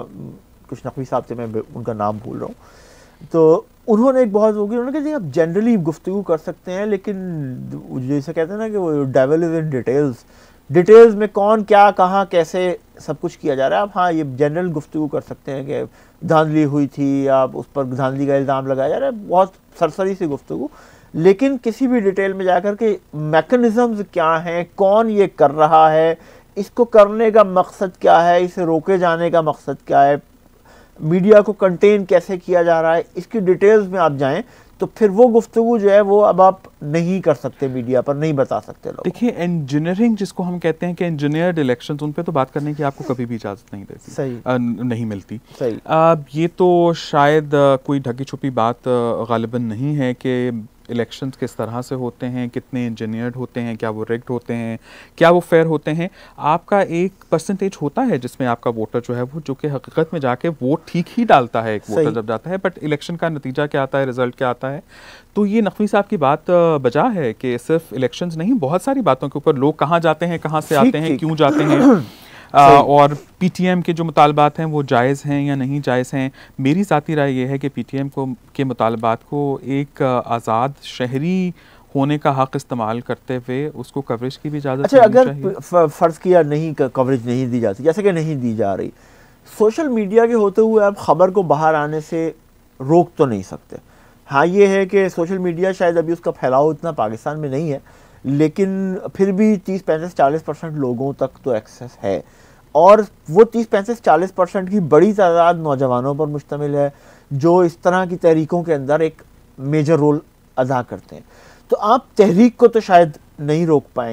कुछ नकवी साहब से, मैं उनका नाम भूल रहा हूँ, तो उन्होंने एक बहुत होगी, उन्होंने कहा आप जनरली गुफ्तगू कर सकते हैं लेकिन जैसे कहते हैं ना कि वो devil is in details, details में कौन क्या कहाँ कैसे सब कुछ किया जा रहा है। आप हाँ ये जनरल गुफ्तगू कर सकते हैं कि धांधली हुई थी, आप उस पर धांधली का इल्ज़ाम लगाया जा रहा है, बहुत सरसरी सी गुफ्तगू, लेकिन किसी भी डिटेल में जाकर के मैकेनिज़म्स क्या हैं, कौन ये कर रहा है, इसको करने का मकसद क्या है, इसे रोके जाने का मकसद क्या है, मीडिया को कंटेन कैसे किया जा रहा है, इसकी डिटेल्स में आप जाएं तो फिर वो गुफ्तगू जो है वो अब आप नहीं कर सकते, मीडिया पर नहीं बता सकते लोग। देखिए इंजीनियरिंग जिसको हम कहते हैं कि इंजीनियर्ड इलेक्शंस, उन पे तो बात करने की आपको कभी भी इजाज़त नहीं देती, सही आ, नहीं मिलती। सही आ, ये तो शायद आ, कोई ढकी छुपी बात गालिबन नहीं है कि इलेक्शंस किस तरह से होते हैं, कितने इंजीनियर्ड होते हैं, क्या वो रिग्ड होते हैं, क्या वो फेयर होते हैं। आपका एक परसेंटेज होता है जिसमें आपका वोटर जो है वो, जो कि हकीकत में जाके वोट ठीक ही डालता है एक वोटर जब जाता है, बट इलेक्शन का नतीजा क्या आता है, रिजल्ट क्या आता है। तो ये नकवी साहब की बात बजा है कि सिर्फ इलेक्शंस नहीं, बहुत सारी बातों के ऊपर लोग कहाँ जाते हैं, कहाँ से आते हैं, क्यों जाते हैं, आ, और पीटीएम के जो मुतालबात हैं वो जायज़ हैं या नहीं जायज़ हैं। मेरी ज़ाती राय ये है कि पीटीएम को के मुतालबात को एक आज़ाद शहरी होने का हक़ इस्तेमाल करते हुए उसको कवरेज की भी इजाज़त अच्छा, अगर फ़र्ज़ किया नहीं कवरेज नहीं दी जाती, जैसे कि नहीं दी जा रही, सोशल मीडिया के होते हुए आप ख़बर को बाहर आने से रोक तो नहीं सकते। हाँ ये है कि सोशल मीडिया शायद अभी उसका फैलाव इतना पाकिस्तान में नहीं है, लेकिन फिर भी तीस पैंतीस चालीस परसेंट लोगों तक तो एक्सेस है, और वो तीस पैंतीस चालीस परसेंट की बड़ी तादाद नौजवानों पर मुश्तमिल है जो इस तरह की तहरीकों के अंदर एक मेजर रोल अदा करते हैं। तो आप तहरीक को तो शायद नहीं रोक पाएंगे,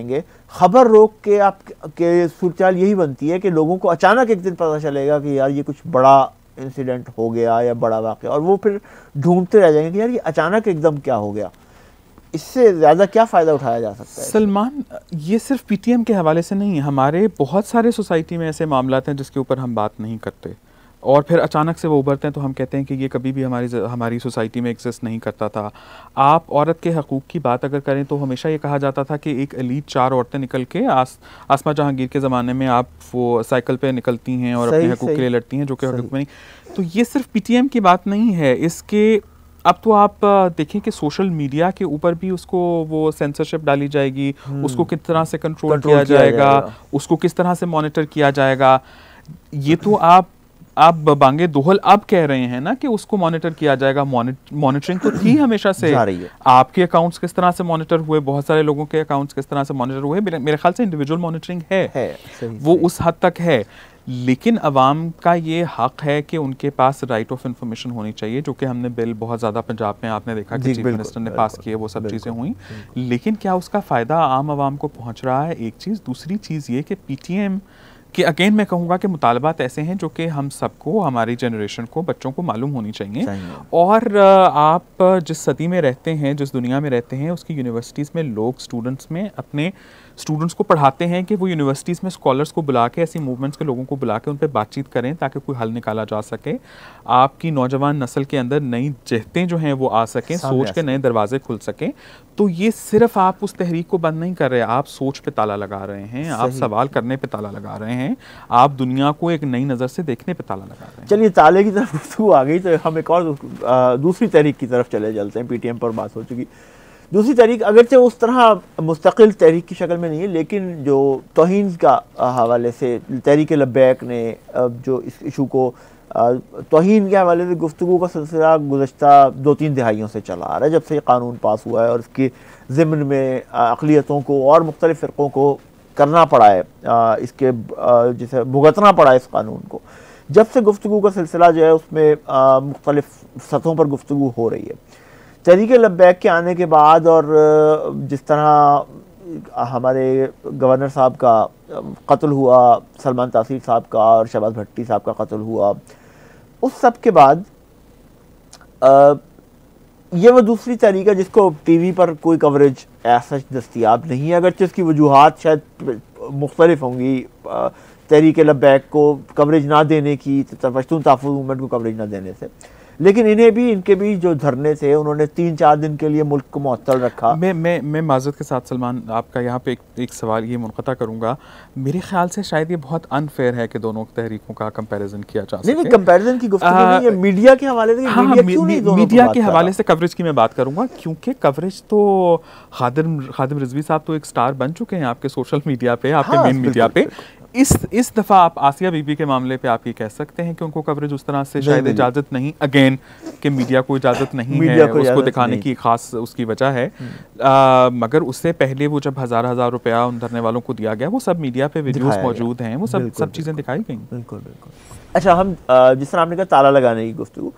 खबर रोक के आप के सूरत यही बनती है कि लोगों को अचानक एक दिन पता चलेगा कि यार ये कुछ बड़ा इंसिडेंट हो गया या बड़ा वाक़या, और वो फिर ढूंढते रह जाएंगे कि यार ये अचानक एकदम क्या हो गया। इससे ज़्यादा क्या फ़ायदा उठाया जा सकता है? सलमान, ये सिर्फ पीटीएम के हवाले से नहीं, हमारे बहुत सारे सोसाइटी में ऐसे मामलात हैं जिसके ऊपर हम बात नहीं करते और फिर अचानक से वो उभरते हैं तो हम कहते हैं कि ये कभी भी हमारी हमारी सोसाइटी में एग्जिस्ट नहीं करता था। आप औरत के हकूक़ की बात अगर करें तो हमेशा ये कहा जाता था कि एक एलीट चार औरतें निकल के आस आसमा जहांगीर के ज़माने में आप वो साइकिल पे निकलती हैं और अपने हकूक़ के लिए लड़ती हैं, जो कि हकूक़ में नहीं। तो ये सिर्फ पीटीएम की बात नहीं है, इसके अब तो आप देखें कि सोशल मीडिया के ऊपर भी उसको वो सेंसरशिप डाली जाएगी, उसको किस तरह से कंट्रोल किया जाएगा, उसको किस तरह से मॉनिटर किया जाएगा। ये तो आप आप बांगे दोहल अब कह रहे हैं ना कि उसको मॉनिटर किया जाएगा। मॉनिटरिंग तो थी हमेशा से, आपके अकाउंट्स किस तरह से मॉनिटर हुए, बहुत सारे लोगों के अकाउंट्स किस तरह से मॉनिटर हुए, मेरे, मेरे ख्याल से इंडिविजुअल मॉनिटरिंग है, है सही, वो सही। उस हद तक है, लेकिन अवाम का ये हक है कि उनके पास राइट ऑफ इंफॉर्मेशन होनी चाहिए, जो कि हमने बिल बहुत ज़्यादा पंजाब में आपने देखा कि चीफ मिनिस्टर ने पास किए, वो सब चीज़ें हुई, लेकिन क्या उसका फ़ायदा आम आवाम को पहुँच रहा है? एक चीज़। दूसरी चीज़ ये कि पीटीएम कि अगेन मैं कहूँगा कि मुतालबात ऐसे हैं जो कि हम सबको, हमारी जनरेशन को, बच्चों को मालूम होनी चाहिए, चाहिए। और आप जिस सदी में रहते हैं, जिस दुनिया में रहते हैं, उसकी यूनिवर्सिटीज़ में लोग स्टूडेंट्स में अपने स्टूडेंट्स को पढ़ाते हैं कि वो यूनिवर्सिटीज़ में स्कॉलर्स को बुला के, ऐसी मूवमेंट्स के लोगों को बुला के उन पर बातचीत करें ताकि कोई हल निकाला जा सके, आपकी नौजवान नस्ल के अंदर नई जहतें जो हैं वो आ सकें, सोच के नए दरवाजे खुल सकें। तो ये सिर्फ आप उस तहरीक को बंद नहीं कर रहे, आप सोच पे ताला लगा रहे हैं, आप सवाल करने पे ताला लगा रहे हैं, आप दुनिया को एक नई नज़र से देखने पे ताला लगा रहे हैं। चलिए, ताले की तरफ गुफ्तगू आ गई तो हम एक और दूसरी तहरीक की तरफ चले चलते हैं। पीटीएम पर बात हो चुकी। दूसरी तहरीक अगरचे उस तरह मुस्तकिल तहरीक की शक्ल में नहीं है, लेकिन जो तौहीन का हवाले से तहरीक-ए-लब्बैक ने जो इस इशू को तौहीन के हवाले से गुफ्तगू का सिलसिला गुज़श्ता दो तीन दिहाइयों से चला आ रहा है, जब से ये कानून पास हुआ है और इसके ज़िम्न में अक़लियतों को और मुख्तलिफ़ फ़िरक़ों को करना पड़ा है, इसके जिसे भुगतना पड़ा है इस कानून को। जब से गुफ्तगू का सिलसिला जो है उसमें मुख्तलिफ़ सतहों पर गुफ्तगू हो रही है। तहरीक-ए-लब्बैक के आने के बाद और जिस तरह हमारे गवर्नर साहब का कत्ल हुआ, सलमान तासीर साहब का और शहबाज भट्टी साहब का कत्ल हुआ, उस सब के बाद आ, ये वो दूसरी तहरीक है जिसको टीवी पर कोई कवरेज ऐसा दस्तियाब नहीं है, अगरचे इसकी वजूहात शायद मुख्तलिफ होंगी। तहरीक-ए-लब्बैक को कवरेज ना देने की, पश्तून तहफ़्फ़ुज़ मूवमेंट को कवरेज ना देने से, लेकिन इन्हें भी, इनके भी जो धरने थे, उन्होंने तीन चार दिन के लिए मुल्क को मुअत्तल रखा। मैं मैं मैं माज़रत के साथ सलमान, आपका यहाँ पे एक, एक सवाल ये मुनक़ता करूँगा। मेरे ख्याल से शायद ये बहुत अनफेयर है कि दोनों तहरीकों का कंपैरिजन किया जा सके। नहीं नहीं, कंपैरिजन की गुफ्तगू नहीं है, मीडिया के हवाले से। हाँ, मीडिया, क्यों नहीं मीडिया के हवाले से कवरेज की मैं बात करूँगा, क्योंकि कवरेज तो खादिम खादिम रिजवी साहब तो एक स्टार बन चुके हैं आपके सोशल मीडिया पे, आपके मेन मीडिया पे। इस इस दफ़ा आप आसिया बीबी के मामले पे आप ये कह सकते हैं कि उनको कवरेज उस तरह से शायद इजाज़त नहीं, अगेन कि मीडिया को इजाज़त नहीं है, उसको दिखाने की खास उसकी वजह है। आ, मगर उससे पहले वो जब हज़ार हज़ार रुपया उन धरने वालों को दिया गया, वो सब मीडिया पे वीडियोस मौजूद हैं, वो सब सब चीज़ें दिखाई गई। बिल्कुल बिल्कुल। अच्छा, हम जिस तरह आपने कहा ताला लगाने की गुफ्तगू,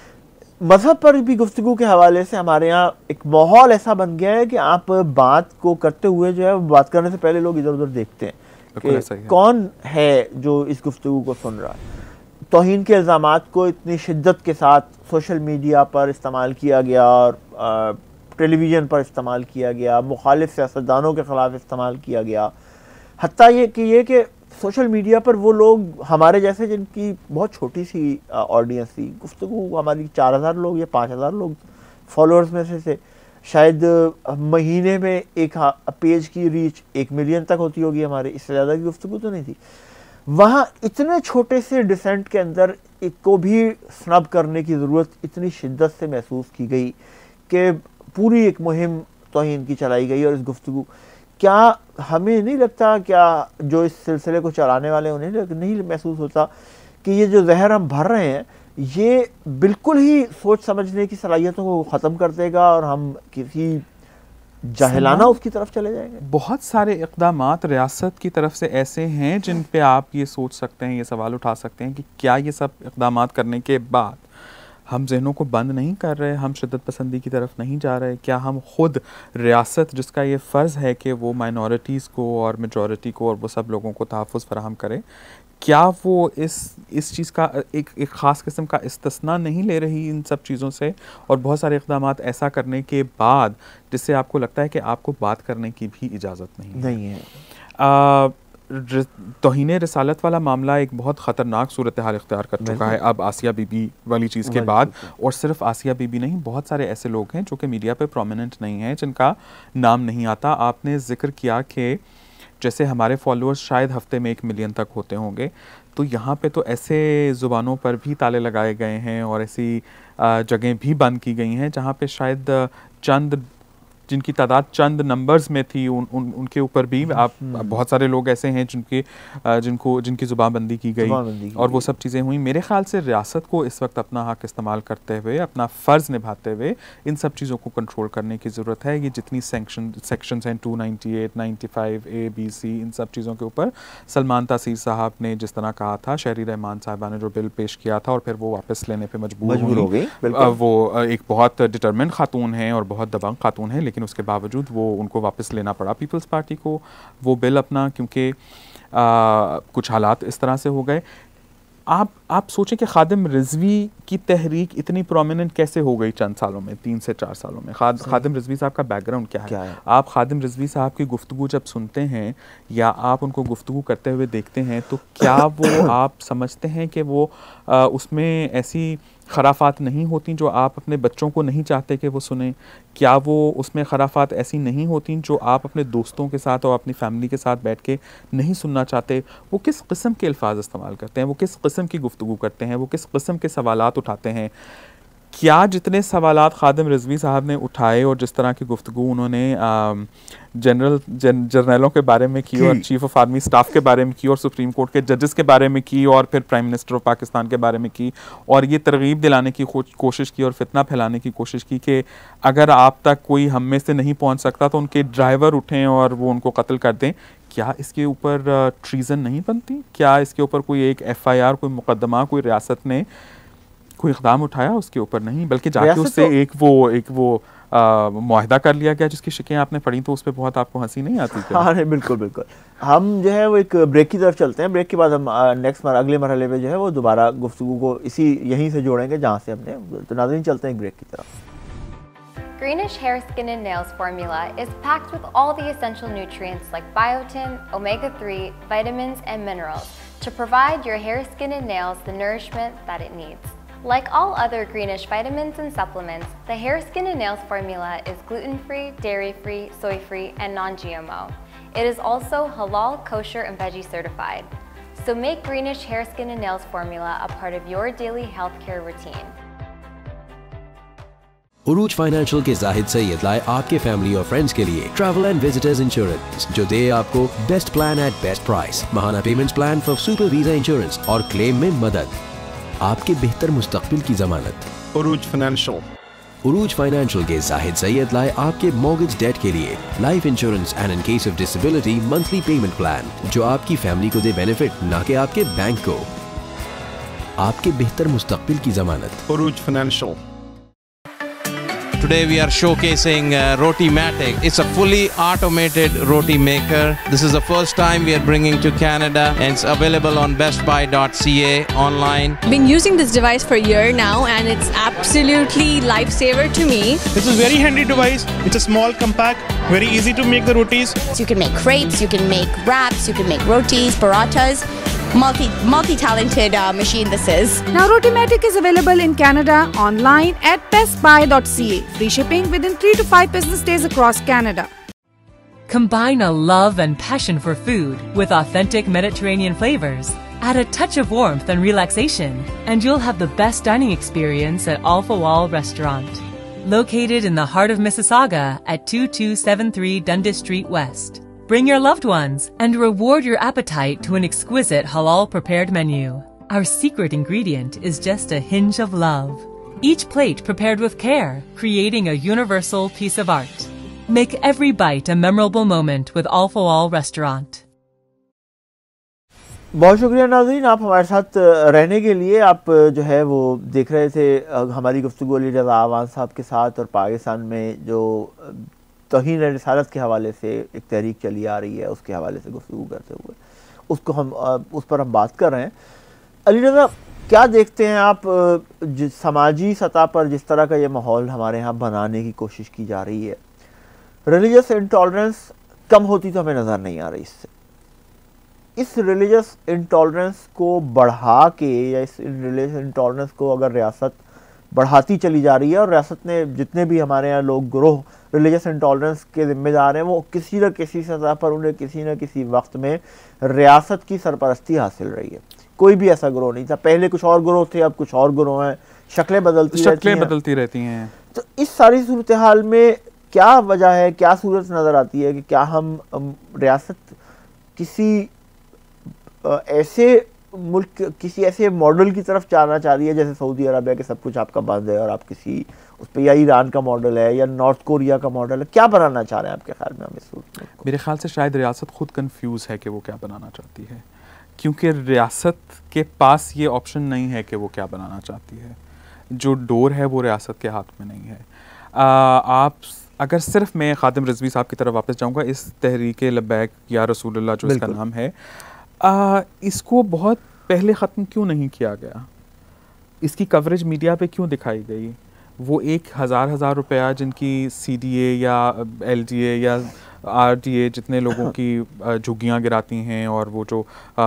मज़हब पर भी गुफ्तगू के हवाले से हमारे यहाँ एक माहौल ऐसा बन गया है कि आप बात को करते हुए जो है, बात करने से पहले लोग इधर उधर देखते हैं कि कौन है जो इस गुफ्तगू को सुन रहा है। तौहीन के इल्ज़ामात को इतनी शिद्दत के साथ सोशल मीडिया पर इस्तेमाल किया गया और टेलीविज़न पर इस्तेमाल किया गया, मुखालिफ सियासतदानों के ख़िलाफ़ इस्तेमाल किया गया। हत्ता ये कि ये कि सोशल मीडिया पर वो लोग हमारे जैसे जिनकी बहुत छोटी सी ऑडियंस थी, गुफ्तगू हमारी चार हज़ार लोग या पाँच हज़ार लोग फॉलोअर्स में से थे, शायद महीने में एक पेज की रीच एक मिलियन तक होती होगी हमारे, इससे ज़्यादा की गुफ्तगू तो नहीं थी। वहाँ इतने छोटे से डिसेंट के अंदर एक को भी स्नब करने की ज़रूरत इतनी शिद्दत से महसूस की गई कि पूरी एक मुहिम तौहीन की चलाई गई। और इस गुफ्तगू, क्या हमें नहीं लगता, क्या जो इस सिलसिले को चलाने वाले उन्हें नहीं महसूस होता कि ये जो जहर हम भर रहे हैं ये बिल्कुल ही सोच समझने की सलाहियतों को ख़त्म कर देगा और हम किसी जाहिलाना उसकी तरफ चले जाएंगे? बहुत सारे इक़दामात रियासत की तरफ से ऐसे हैं जिन पे आप ये सोच सकते हैं, ये सवाल उठा सकते हैं कि क्या ये सब इक़दामात करने के बाद हम जहनों को बंद नहीं कर रहे, हम शिद्दत पसंदी की तरफ नहीं जा रहे? क्या हम खुद रियासत जिसका ये फ़र्ज़ है कि वो माइनॉरिटीज़ को और मेजॉरिटी को और वो सब लोगों को तहफ़्फ़ुज़ फराहम करे, क्या वो इस इस चीज़ का एक एक ख़ास किस्म का इस्तिस्ना नहीं ले रही इन सब चीज़ों से, और बहुत सारे इक़दामात ऐसा करने के बाद जिससे आपको लगता है कि आपको बात करने की भी इजाज़त नहीं नहीं है? आ, तौहीने रिसालत वाला मामला एक बहुत ख़तरनाक सूरत हाल इख्तियार कर चुका है अब आसिया बीबी वाली चीज़ के बाद, और सिर्फ आसिया बीबी नहीं, बहुत सारे ऐसे लोग हैं जो कि मीडिया पे प्रोमिनेंट नहीं हैं, जिनका नाम नहीं आता। आपने ज़िक्र किया कि जैसे हमारे फॉलोअर्स शायद हफ्ते में एक मिलियन तक होते होंगे, तो यहाँ पे तो ऐसे ज़ुबानों पर भी ताले लगाए गए हैं और ऐसी जगहें भी बंद की गई हैं जहाँ पे शायद चंद जिनकी तादाद चंद नंबर्स में थी उन, उन उनके ऊपर भी आप बहुत सारे लोग ऐसे हैं जिनके जिनको जिनकी ज़ुबानबंदी की गई और वो सब चीज़ें हुई। मेरे ख्याल से रियासत को इस वक्त अपना हक इस्तेमाल करते हुए, अपना फ़र्ज़ निभाते हुए इन सब चीज़ों को कंट्रोल करने की ज़रूरत है। ये जितनी सेक्शन सेक्शंस हैं two ninety eight, ninety five, A B C, इन सब चीज़ों के ऊपर सलमान तासीर साहब ने जिस तरह कहा था, शहरी रहमान साहबा ने जो बिल पेश किया था और फिर वो वापस लेने पर मजबूर हो गई, वो एक बहुत डिटरमिन्ड खातून हैं और बहुत दबंग खातून हैं, लेकिन उसके बावजूद वो उनको वापस लेना पड़ा पीपल्स पार्टी को वो बिल अपना, क्योंकि कुछ हालात इस तरह से हो गए। आप आप सोचें कि खादिम रिजवी की तहरीक इतनी प्रोमिनेंट कैसे हो गई चंद सालों में, तीन से चार सालों में। खाद, खादिम रिजवी साहब का बैकग्राउंड क्या है? क्या है? आप खादिम रिजवी साहब की गुफ्तगू जब सुनते हैं या आप उनको गुफ्तगू करते हुए देखते हैं, तो क्या वो आप समझते हैं कि वो आ, उसमें ऐसी खराफात नहीं होती जो आप अपने बच्चों को नहीं चाहते कि वो सुने? क्या वो उसमें खराफात ऐसी नहीं होती जो आप अपने दोस्तों के साथ और अपनी फैमिली के साथ बैठ के नहीं सुनना चाहते? वो किस किस्म के अल्फाज इस्तेमाल करते हैं, वो किस किस्म की गुफ्तगू करते हैं, वो किस किस्म के सवालात उठाते हैं? क्या जितने सवालात खादिम रिजवी साहब ने उठाए और जिस तरह की गुफ्तगू उन्होंने जनरल जन, जर्नलों के बारे में की और चीफ ऑफ आर्मी स्टाफ के बारे में की और सुप्रीम कोर्ट के जजेस के बारे में की और फिर प्राइम मिनिस्टर ऑफ पाकिस्तान के बारे में की, और ये तरगीब दिलाने की कोशिश की और फितना फैलाने की कोशिश की कि अगर आप तक कोई हम में से नहीं पहुंच सकता तो उनके ड्राइवर उठें और वो उनको कत्ल कर दें। क्या इसके ऊपर ट्रीजन नहीं बनती? क्या इसके ऊपर कोई एक एफ आई आर, कोई मुकदमा, कोई रियासत ने कोई इक़दाम उठाया? उसके ऊपर नहीं, बल्कि जाके उससे तो एक वो एक वो मुआहदा कर लिया गया जिसकी शिकें आपने पढ़ी, तो उस पर बहुत आपको हंसी नहीं आती क्या? हाँ नहीं, बिल्कुल बिल्कुल। हम जो है वो एक ब्रेक की तरफ चलते हैं। ब्रेक के बाद हम नेक्स्ट मर, अगले मरहले में जो है वो दोबारा गुफ्तगू को इसी यहीं से जोड़ेंगे जहाँ से हमने। तो नाज़रीन चलते हैं एक ब्रेक की तरफ। Greenish Hair, Skin and Nails formula is packed with all the essential nutrients like biotin, omega three, vitamins and minerals to provide your hair, skin and nails the nourishment that it needs. Like all other Greenish vitamins and supplements, the Hair, Skin and Nails formula is gluten-free, dairy-free, soy-free and non G M O. It is also halal, kosher and veggie certified. So make Greenish Hair, Skin and Nails formula a part of your daily healthcare routine. Urooj financial के जाहिद सैयद लाए आपके family और friends के लिए travel and visitors insurance, जो दे आपको best plan at best price, महाना payments plan for super visa insurance और क्लेम में मदद, आपके बेहतर मुस्तकबिल की जमानत। उरूज फाइनेंशियल उरूज फाइनेंशियल के जाहिद सैयद लाए आपके मॉर्गेज डेट के लिए life insurance and in case of disability monthly payment plan, जो आपकी फैमिली को दे बेनिफिट, ना कि आपके बैंक को, आपके बेहतर मुस्तकबिल की जमानत। Urooj financial. Today we are showcasing uh, Roti-Matic. It's a fully automated roti maker. This is the first time we are bringing to Canada, and it's available on best buy dot c a online. Been using this device for a year now and it's absolutely lifesaver to me. This is very handy device. It's a small, compact, very easy to make the rotis. You can make crepes, you can make wraps, you can make rotis, parathas. Multi, multi-talented uh, machine this is. Now Roti-Matic is available in Canada online at best buy dot c a. Free shipping within three to five business days across Canada. Combine a love and passion for food with authentic Mediterranean flavors. Add a touch of warmth and relaxation, and you'll have the best dining experience at Sawaal restaurant. Located in the heart of Mississauga at two two seven three Dundas Street West. Bring your loved ones and reward your appetite to an exquisite halal prepared menu. Our secret ingredient is just a hinge of love. Each plate prepared with care, creating a universal piece of art. Make every bite a memorable moment with Al Fawwal Restaurant. बहुत शुक्रिया नाज़रीन, आप हमारे साथ रहने के लिए। आप जो है वो देख रहे थे हमारी गुफ्तगू अली रज़ा आवान साहब के साथ, और पाकिस्तान में जो तौहीन रिसालत के हवाले से एक तहरीक चली आ रही है उसके हवाले से गुफ्तगू करते हुए उसको हम उस पर हम बात कर रहे हैं। अली रज़ा, क्या देखते हैं आप जिस समाजी सतह पर जिस तरह का ये माहौल हमारे यहाँ बनाने की कोशिश की जा रही है? रिलीजियस इंटॉलरेंस कम होती तो हमें नज़र नहीं आ रही। इससे इस रिलीजियस इंटॉलरेंस को बढ़ा के, या इस रिलीजियस इंटॉलरेंस को अगर रियासत बढ़ाती चली जा रही है, और रियासत ने जितने भी हमारे यहाँ लोग ग्रोह रिलीजियस इंटॉलरेंस के जिम्मेदार हैं, वो किसी न किसी सतह पर उन्हें किसी न किसी वक्त में रियासत की सरपरस्ती हासिल रही है। कोई भी ऐसा ग्रोह नहीं था, पहले कुछ और ग्रोह थे, अब कुछ और ग्रोह हैं, शक्लें बदलती शक्लें बदलती रहती हैं। तो इस सारी सूरत हाल में क्या वजह है, क्या सूरत नज़र आती है कि क्या हम रियासत किसी ऐसे मुल्क, किसी ऐसे मॉडल की तरफ जाना चाह रही है जैसे सऊदी अरबिया के सब कुछ आपका बंद है और आप किसी उस पर, या ईरान का मॉडल है या नॉर्थ कोरिया का मॉडल है? क्या बनाना चाह रहे हैं आपके ख्याल में हम इस सूरत में? मेरे ख्याल से शायद रियासत खुद कंफ्यूज है कि वो क्या बनाना चाहती है, क्योंकि रियासत के पास ये ऑप्शन नहीं है कि वो क्या बनाना चाहती है। जो डोर है वो रियासत के हाथ में नहीं है। आ, आप अगर सिर्फ मैं खादिम रिजवी साहब की तरफ वापस जाऊँगा, इस तहरीक-ए-लब्बैक या रसूलुल्लाह जो इसका नाम है, आ, इसको बहुत पहले ख़त्म क्यों नहीं किया गया? इसकी कवरेज मीडिया पे क्यों दिखाई गई? वो एक हज़ार हज़ार रुपया जिनकी सी डी ए या एल डी ए या आर डी ए जितने लोगों की झुग्गियाँ गिराती हैं, और वो जो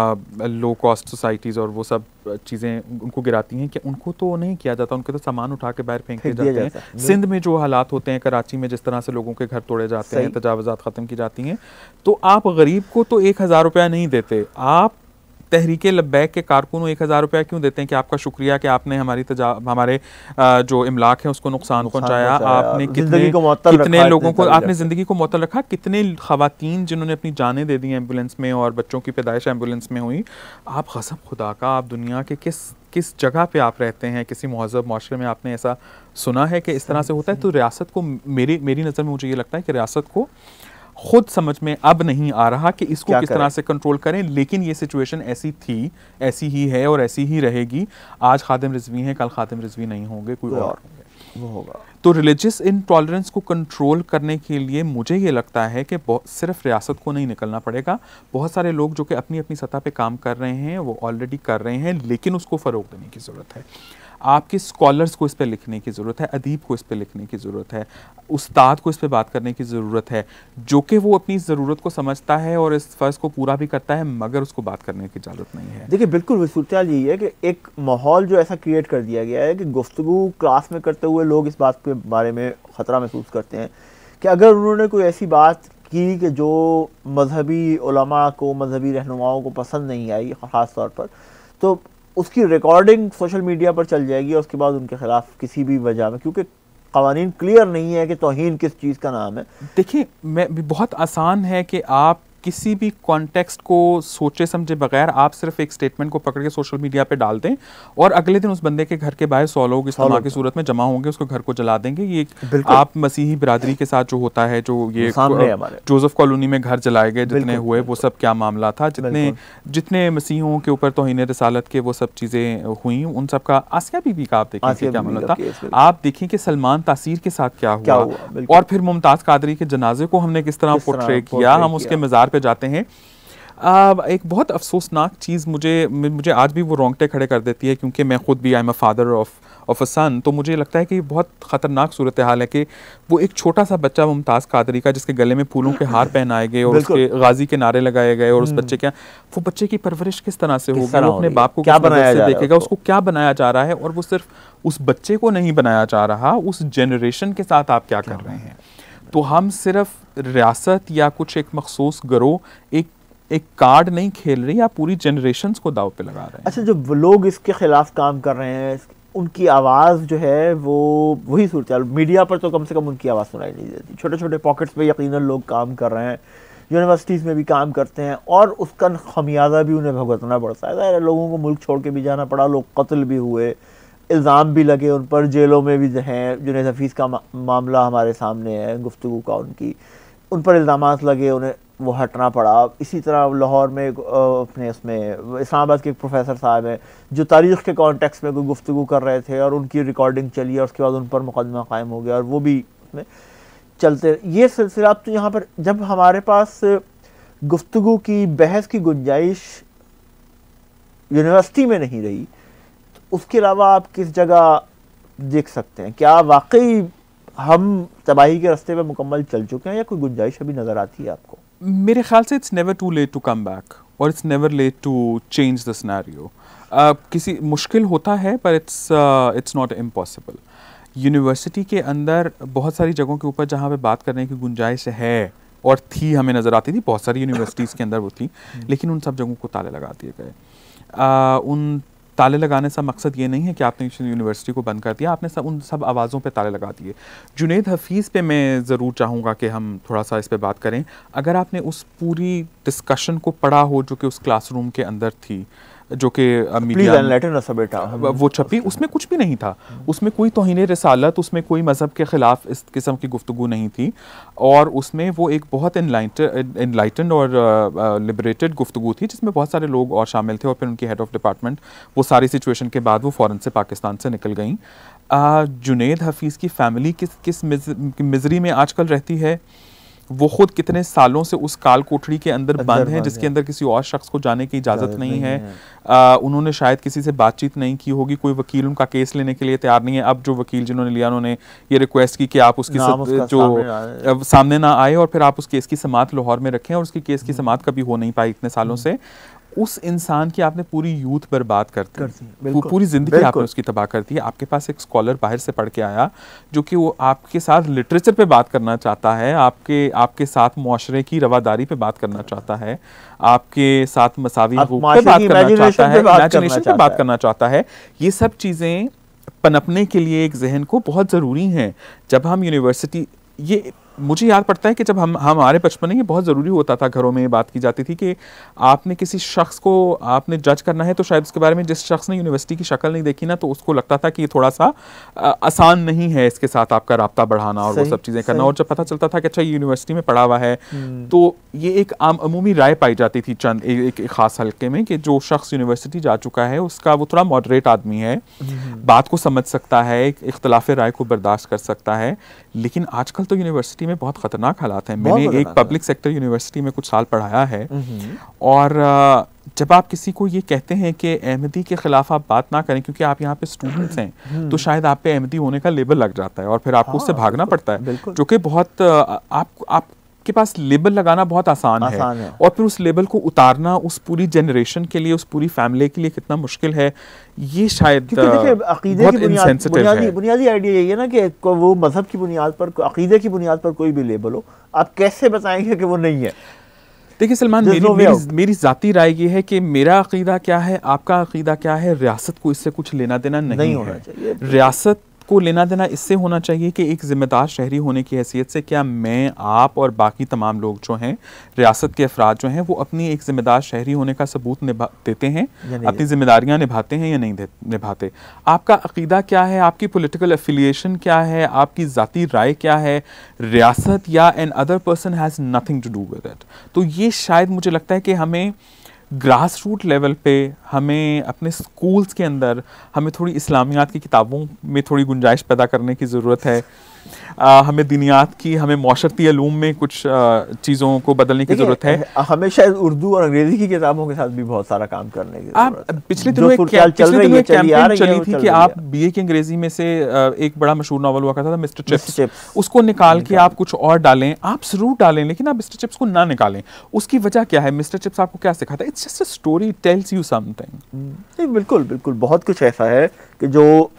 लो कॉस्ट सोसाइटीज़ और वो सब चीज़ें उनको गिराती हैं, कि उनको तो नहीं किया जाता, उनके तो सामान उठा के बाहर फेंक दिए जाते हैं। सिंध में जो हालात होते हैं, कराची में जिस तरह से लोगों के घर तोड़े जाते हैं, तजावज़ात ख़त्म की जाती हैं, तो आप गरीब को तो एक हज़ार रुपया नहीं देते, आप तहरीक-ए-लब्बैक के कारकुन को एक हज़ार रुपया क्यों देते हैं कि आपका शुक्रिया कि आपने हमारी तजा हमारे आ, जो इमलाक है उसको नुकसान पहुंचाया, आपने कितने कितने लोगों को आपने ज़िंदगी को मुअत्तल रखा, कितने ख़वातीन जिन्होंने अपनी जानें दे दी एम्बुलेंस में और बच्चों की पैदाइश एम्बुलेंस में हुई। आप क़सम खुदा का, आप दुनिया के किस किस जगह पे आप रहते हैं, किसी महज़ब माशरे में आपने ऐसा सुना है कि इस तरह से होता है? तो रियासत को, मेरी मेरी नज़र में मुझे ये लगता है कि रियासत को खुद समझ में अब नहीं आ रहा कि इसको किस तरह से कंट्रोल करें। लेकिन ये सिचुएशन ऐसी थी, ऐसी ही है और ऐसी ही रहेगी। आज खादिम रिजवी हैं, कल खादिम रिजवी नहीं होंगे, कोई और होंगे, वो होगा। तो रिलीजियस इनटॉलरेंस को कंट्रोल करने के लिए मुझे ये लगता है कि सिर्फ रियासत को नहीं निकलना पड़ेगा। बहुत सारे लोग जो कि अपनी अपनी सतह पे काम कर रहे हैं, वो ऑलरेडी कर रहे हैं, लेकिन उसको फ़रोग़ देने की ज़रूरत है। आपके स्कॉलर्स को इस पे लिखने की ज़रूरत है, अदीब को इस पे लिखने की ज़रूरत है, उस्ताद को इस पे बात करने की ज़रूरत है, जो कि वो अपनी ज़रूरत को समझता है और इस फ़र्ज़ को पूरा भी करता है, मगर उसको बात करने की इजाज़त नहीं है। देखिए, बिल्कुल सूरत यही है कि एक माहौल जो ऐसा क्रिएट कर दिया गया है कि गुफ्तगू क्लास में करते हुए लोग इस बात के बारे में ख़तरा महसूस करते हैं कि अगर उन्होंने कोई ऐसी बात की कि जो मजहबी उलमा को, मजहबी रहनुमाओं को पसंद नहीं आई ख़ास तौर पर, तो उसकी रिकॉर्डिंग सोशल मीडिया पर चल जाएगी और उसके बाद उनके खिलाफ किसी भी वजह में, क्योंकि कवानीन क्लियर नहीं है कि तौहीन किस चीज़ का नाम है। देखिए, मैं बहुत आसान है कि आप किसी भी कॉन्टेक्स्ट को सोचे समझे बगैर आप सिर्फ एक स्टेटमेंट को पकड़ के सोशल मीडिया पे डाल दें और अगले दिन उस बंदे के घर के बाहर सौ लोग इस्तेमाल की सूरत में जमा होंगे, उसको घर को जला देंगे। ये आप मसीही बिरादरी के साथ जो होता है, जो ये जोसेफ कॉलोनी में घर जलाए गए जितने हुए, वो सब क्या मामला था, जितने जितने मसीहों के ऊपर तौहीन रिसालत के वो सब चीज़ें हुई, उन सब का आसिया बीबी का आप देखें क्या मामला था। आप देखें कि सलमान तासीर के साथ क्या हुआ, और फिर मुमताज़ कादरी के जनाजे को हमने किस तरह पोर्ट्रे किया। हम उसके मज़ार पे जाते हैं। आ, एक बहुत अफसोसनाक चीज़ मुझे मुझे आज भी वो रोंगटे खड़े कर देती है, क्योंकि मैं खुद भी I am a father of of a son. तो मुझे लगता है कि बहुत ख़तरनाक सूरत हाल है कि वो एक छोटा सा बच्चा मुमताज़ कादरी का, जिसके गले में फूलों के हार पहनाए गए और उसके गाजी के नारे लगाए गए, और उस बच्चे क्या वो बच्चे की परवरिश किस तरह से होगी, वो अपने बाप को क्या बनाया से देखेगा, उसको क्या बनाया जा रहा है। और वो सिर्फ उस बच्चे को नहीं बनाया जा रहा, उस जनरेशन के साथ आप क्या कर रहे हैं। तो हम सिर्फ रियासत या कुछ एक मखसूस गरोह एक एक कार्ड नहीं खेल रही, आप पूरी जनरेशन्स को दाव पे लगा रहे हैं। अच्छा, जो लोग इसके खिलाफ काम कर रहे हैं, उनकी आवाज़ जो है वो वही सूरत है। मीडिया पर तो कम से कम उनकी आवाज़ सुनाई नहीं देती। छोटे छोटे पॉकेट्स पे यकीनन लोग काम कर रहे हैं, यूनिवर्सिटीज़ में भी काम करते हैं, और उसका खमियाजा भी उन्हें भुगतना पड़ता है। लोगों को मुल्क छोड़ के भी जाना पड़ा, लोग कत्ल भी हुए, इल्ज़ाम भी लगे उन पर, जेलों में भी हैं। जुनैद हफीज़ का मामला हमारे सामने है, गुफ्तगू का उनकी, उन पर इल्ज़ामात लगे, उन्हें वो हटना पड़ा। इसी तरह लाहौर में अपने उसमें इस्लामाबाद के एक प्रोफेसर साहब हैं जो तारीख़ के कॉन्टेक्स्ट में कोई गुफ्तगू कर रहे थे और उनकी रिकॉर्डिंग चली और उसके बाद उन पर मुकदमा कायम हो गया और वो भी उसमें चलते। ये सिलसिला अब तो यहाँ पर जब हमारे पास गुफ्तगू की बहस की गुंजाइश यूनिवर्सिटी में नहीं रही तो उसके अलावा आप किस जगह देख सकते हैं? क्या वाकई हम तबाही के रास्ते पे मुकम्मल चल चुके हैं या कोई गुंजाइश अभी नज़र आती है आपको? मेरे ख्याल से it's never too late to come back और it's never late to change the scenario. किसी मुश्किल होता है पर it's it's not impossible. University के अंदर बहुत सारी जगहों के ऊपर जहाँ पे बात करने की गुंजाइश है और थी, हमें नज़र आती थी, बहुत सारी यूनिवर्सिटीज़ के अंदर वो थी, लेकिन उन सब जगहों को ताले लगा दिए गए। उन ताले लगाने का मकसद ये नहीं है कि आपने यूनिवर्सिटी को बंद कर दिया, आपने सब उन सब आवाज़ों पे ताले लगा दिए। जुनैद हफीज़ पे मैं ज़रूर चाहूँगा कि हम थोड़ा सा इस पे बात करें। अगर आपने उस पूरी डिस्कशन को पढ़ा हो जो कि उस क्लासरूम के अंदर थी, जो कि मीडिया बेटा वो छपी, उसमें कुछ भी नहीं था, उसमें कोई तौहीन रिसालत, उसमें कोई मज़हब के ख़िलाफ़ इस किस्म की गुफ्तगू नहीं थी और उसमें वो एक बहुत एनलाइटेंड और लिबरेटेड गुफ्तगू थी जिसमें बहुत सारे लोग और शामिल थे और फिर उनकी हेड ऑफ डिपार्टमेंट वो सारी सिचुएशन के बाद वो फ़ौरन से पाकिस्तान से निकल गई। जुनैद हफीज़ की फ़ैमिली किस किस मिज़री में आजकल रहती है, वो खुद कितने सालों से उस काल कोठड़ी के अंदर बंद हैं जिसके अंदर किसी और शख्स को जाने की इजाज़त नहीं है। आ, उन्होंने शायद किसी से बातचीत नहीं की होगी, कोई वकील उनका केस लेने के लिए तैयार नहीं है। अब जो वकील जिन्होंने लिया उन्होंने ये रिक्वेस्ट की कि आप उसकी जो सामने, सामने ना आए और फिर आप उस केस की समाअत लाहौर में रखें और उसकी केस की समाअत कभी हो नहीं पाई इतने सालों से। उस इंसान की आपने पूरी यूथ बर्बाद कर दी, पूरी ज़िंदगी आपने उसकी तबाह कर दी। आपके पास एक स्कॉलर बाहर से पढ़ के आया जो कि वो आपके साथ लिटरेचर पे बात करना चाहता है, आपके आपके साथ मुआशरे की रवादारी पे बात करना चाहता है, आपके साथ मसावी हुकूक पे बात करना चाहता है, इमेजिनेशन पे बात करना चाहता है। ये सब चीज़ें पनपने के लिए एक जहन को बहुत ज़रूरी हैं। जब हम यूनिवर्सिटी, ये मुझे याद पड़ता है कि जब हम हमारे बचपन में ये बहुत ज़रूरी होता था, घरों में ये बात की जाती थी कि आपने किसी शख्स को आपने जज करना है तो शायद उसके बारे में जिस शख्स ने यूनिवर्सिटी की शक्ल नहीं देखी ना तो उसको लगता था कि ये थोड़ा सा आसान नहीं है इसके साथ आपका राब्ता बढ़ाना और वो सब चीज़ें करना। और जब पता चलता था कि अच्छा ये यूनिवर्सिटी में पढ़ा हुआ है तो ये एक आम अमूमी राय पाई जाती थी चंद एक, एक ख़ास हल्के में कि जो शख्स यूनिवर्सिटी जा चुका है उसका वो थोड़ा मॉडरेट आदमी है, बात को समझ सकता है, इख्तलाफ राय को बर्दाश्त कर सकता है। लेकिन आजकल तो यूनिवर्सिटी में बहुत ख़तरनाक हालात हैं। मैंने एक पब्लिक सेक्टर यूनिवर्सिटी में कुछ साल पढ़ाया है और जब आप किसी को ये कहते हैं कि अहमदी के ख़िलाफ़ आप बात ना करें क्योंकि आप यहाँ पे स्टूडेंट्स हैं तो शायद आप पे अहमदी होने का लेबल लग जाता है और फिर आपको उससे भागना पड़ता है, जो कि बहुत आप आप के पास लेबल लगाना बहुत आसान, आसान है, है और फिर उस लेबल को उतारना उस पूरी जनरेशन के लिए, उस पूरी फैमिली के लिए कितना मुश्किल है, ये शायद अकीदे की बुनियादी बुनियादी आइडिया यही है ना कि वो मजहब की बुनियाद पर, अकीदे की बुनियाद पर कोई भी लेबल हो, आप कैसे बताएंगे कि वो नहीं है? देखिए सलमान, मेरी मेरी, मेरी ज़ाती राय ये है कि मेरा अकीदा क्या है, आपका अकीदा क्या है, रियासत को इससे कुछ लेना देना नहीं, नहीं होना चाहिए। रियासत को लेना देना इससे होना चाहिए कि एक ज़िम्मेदार शहरी होने की हैसियत से क्या मैं, आप और बाकी तमाम लोग जो हैं, रियासत के अफराद जो हैं, वो अपनी एक ज़िम्मेदार शहरी होने का सबूत निभा देते हैं, अपनी ज़िम्मेदारियां निभाते हैं या नहीं निभाते। आपका अकीदा क्या है, आपकी पॉलिटिकल एफिलिएशन क्या है, आपकी ज़ाती राय क्या है, रियासत या an other person has nothing to do with it. तो ये शायद मुझे लगता है कि हमें ग्रास रूट लेवल पे, हमें अपने स्कूल्स के अंदर हमें थोड़ी इस्लामियात की किताबों में थोड़ी गुंजाइश पैदा करने की ज़रूरत है। आ, हमें दिनियात की, हमें मौशरती अलूम में कुछ चीज़ों को बदलने की ज़रूरत है। हमें शायद उर्दू और अंग्रेज़ी की किताबों के साथ भी बहुत सारा काम करने की ज़रूरत है। पिछले दिनों एक कैंपेन चली थी कि आप बीए की अंग्रेज़ी में से एक बड़ा मशहूर नावल हुआ करता था मिस्टर चिप्स, उसको निकाल के आप कुछ और डालें, आप ज़रूर डालें, लेकिन आप मिस्टर चिप्स को ना निकालें। उसकी वजह क्या है? मिस्टर चिप्स आपको क्या सिखाता है? It's just a story, tells you something. बिल्कुल बिल्कुल, बहुत कुछ ऐसा है कि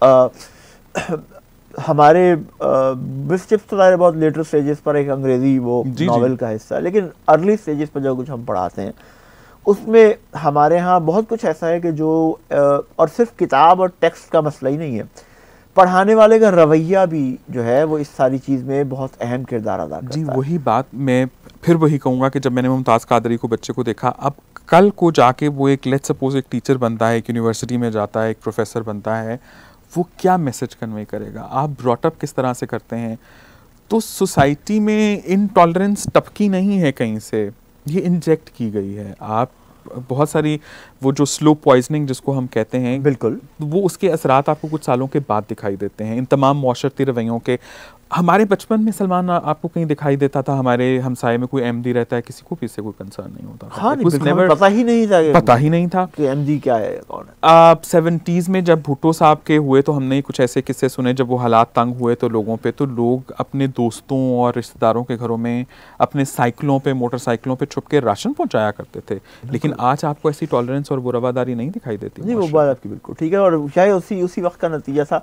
जो हमारे मिस्टर चिप्स तो बहुत लेटर स्टेजेस पर एक अंग्रेजी वो नॉवेल का हिस्सा है, लेकिन अर्ली स्टेजेस पर जो कुछ हम पढ़ाते हैं उसमें हमारे यहाँ बहुत कुछ ऐसा है कि जो, और सिर्फ किताब और टेक्स्ट का मसला ही नहीं है, पढ़ाने वाले का रवैया भी जो है वो इस सारी चीज़ में बहुत अहम किरदार अदा करता है। जी, वही बात मैं फिर वही कहूँगा कि जब मैंने मुमताज़ कादरी को, बच्चे को देखा, अब कल को जाके वो एक लेट्स सपोज एक टीचर बनता है, एक यूनिवर्सिटी में जाता है, एक प्रोफेसर बनता है, वो क्या मैसेज कन्वे करेगा? आप ब्रॉटअप किस तरह से करते हैं? तो सोसाइटी में इनटॉलरेंस टपकी नहीं है कहीं से, ये इंजेक्ट की गई है। आप बहुत सारी वो जो स्लो पॉइजनिंग जिसको हम कहते हैं, बिल्कुल, वो उसके असरात आपको कुछ सालों के बाद दिखाई देते हैं। इन तमाम मौशरती रवैयों के हमारे बचपन में सलमान आपको कहीं दिखाई देता था, हमारे हमसाए में कोई एमडी रहता है, किसी को भी इससे कोई कंसर्न नहीं होता था। हाँ, नहीं, पता ही नहीं था पता ही नहीं था कि एमडी क्या है, कौन है। आप सेवेंटीज़ में जब भुट्टो साहब के हुए तो हमने कुछ ऐसे किस्से सुने, जब वो हालात तंग हुए तो लोगों पे, तो लोग अपने दोस्तों और रिश्तेदारों के घरों में अपने साइकिलों पे, मोटरसाइकिलों पे छुप के राशन पहुंचाया करते थे। लेकिन आज आपको ऐसी टॉलरेंस और वो रवादारी नहीं दिखाई देती। नहीं, वो बात आपकी बिल्कुल ठीक है। और शायद उसी उसी वक्त का नतीजा था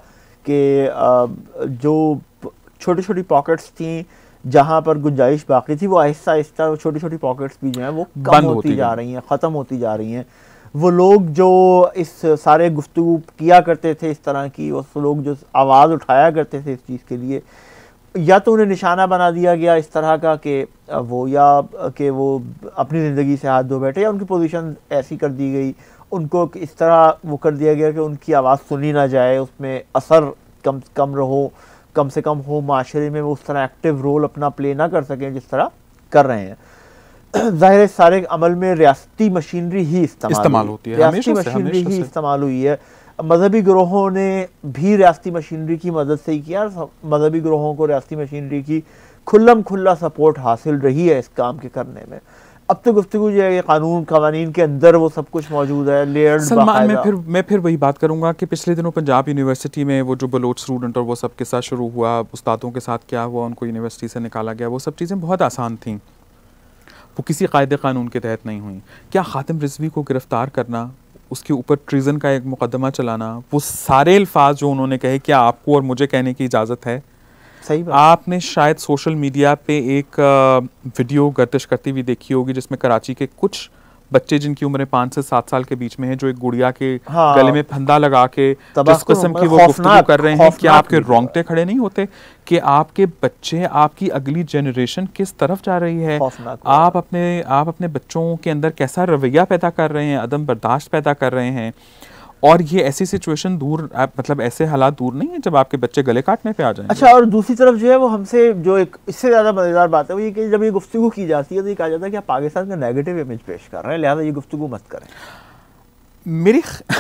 कि जो छोटी छोटी पॉकेट्स थी जहाँ पर गुंजाइश बाकी थी, वो आहिस्ता आहिस्ता छोटी छोटी पॉकेट्स भी जो हैं वो कम होती जा रही हैं, ख़त्म होती जा रही हैं। वो लोग जो इस सारे गुफ्तगू किया करते थे इस तरह की, वो लोग जो आवाज़ उठाया करते थे इस चीज़ के लिए, या तो उन्हें निशाना बना दिया गया इस तरह का कि वो या कि वो अपनी ज़िंदगी से हाथ धो बैठे, या उनकी पोजीशन ऐसी कर दी गई, उनको इस तरह वो कर दिया गया कि उनकी आवाज़ सुनी ना जाए, उसमें असर कम कम रहो, कम से कम हो, माशरे में वो उस तरह एक्टिव रोल अपना प्ले ना कर सकें जिस तरह कर रहे हैं। ज़ाहिर है सारे अमल में रियासती मशीनरी ही इस्तेमाल होती है, रियासती मशीनरी ही इस्तेमाल हुई है। मजहबी ग्रोहों ने भी रियासती मशीनरी की मदद से ही किया, मजहबी ग्रोहों को रियासती मशीनरी की खुल्लम खुल्ला सपोर्ट हासिल रही है इस काम के करने में। अब तो गुफ्तगू जो है कानून कवानीन के अंदर वो सब कुछ मौजूद है, लेयर्ड। सलमान, मैं फिर मैं फिर वही बात करूंगा कि पिछले दिनों पंजाब यूनिवर्सिटी में वो जो बलोच स्टूडेंट और वो सब के साथ शुरू हुआ, उस्तादों के साथ क्या हुआ, उनको यूनिवर्सिटी से निकाला गया, वो सब चीज़ें बहुत आसान थीं, वो किसी कायदे कानून के तहत नहीं हुई। क्या खातिम रिजवी को गिरफ्तार करना, उसके ऊपर ट्रीजन का एक मुकदमा चलाना, वो सारे अल्फाज जो उन्होंने कहे, क्या आपको और मुझे कहने की इजाज़त है? सही बात। आपने शायद सोशल मीडिया पे एक वीडियो गर्दिश करती हुई देखी होगी जिसमें कराची के कुछ बच्चे जिनकी उम्र पाँच से सात साल के बीच में है, जो एक गुड़िया के हाँ, गले में फंदा लगा के जिस किस्म की वो गुफ्तगू कर रहे हैं, कि आपके रोंगटे खड़े नहीं होते कि आपके बच्चे, आपकी अगली जनरेशन किस तरफ जा रही है, आप अपने आप अपने बच्चों के अंदर कैसा रवैया पैदा कर रहे हैं, अदम बर्दाश्त पैदा कर रहे हैं। और ये ऐसी सिचुएशन दूर, मतलब ऐसे हालात दूर नहीं है जब आपके बच्चे गले काटने पे आ जाएंगे। अच्छा, और दूसरी तरफ जो है वो हमसे जो एक इससे ज़्यादा मज़ेदार बात है वो ये कि जब ये गुफ्तगू की जाती है तो ये कहा जाता है कि आप पाकिस्तान का नेगेटिव इमेज पेश कर रहे हैं, लिहाजा ये गुफ्तगू मत करें। मेरी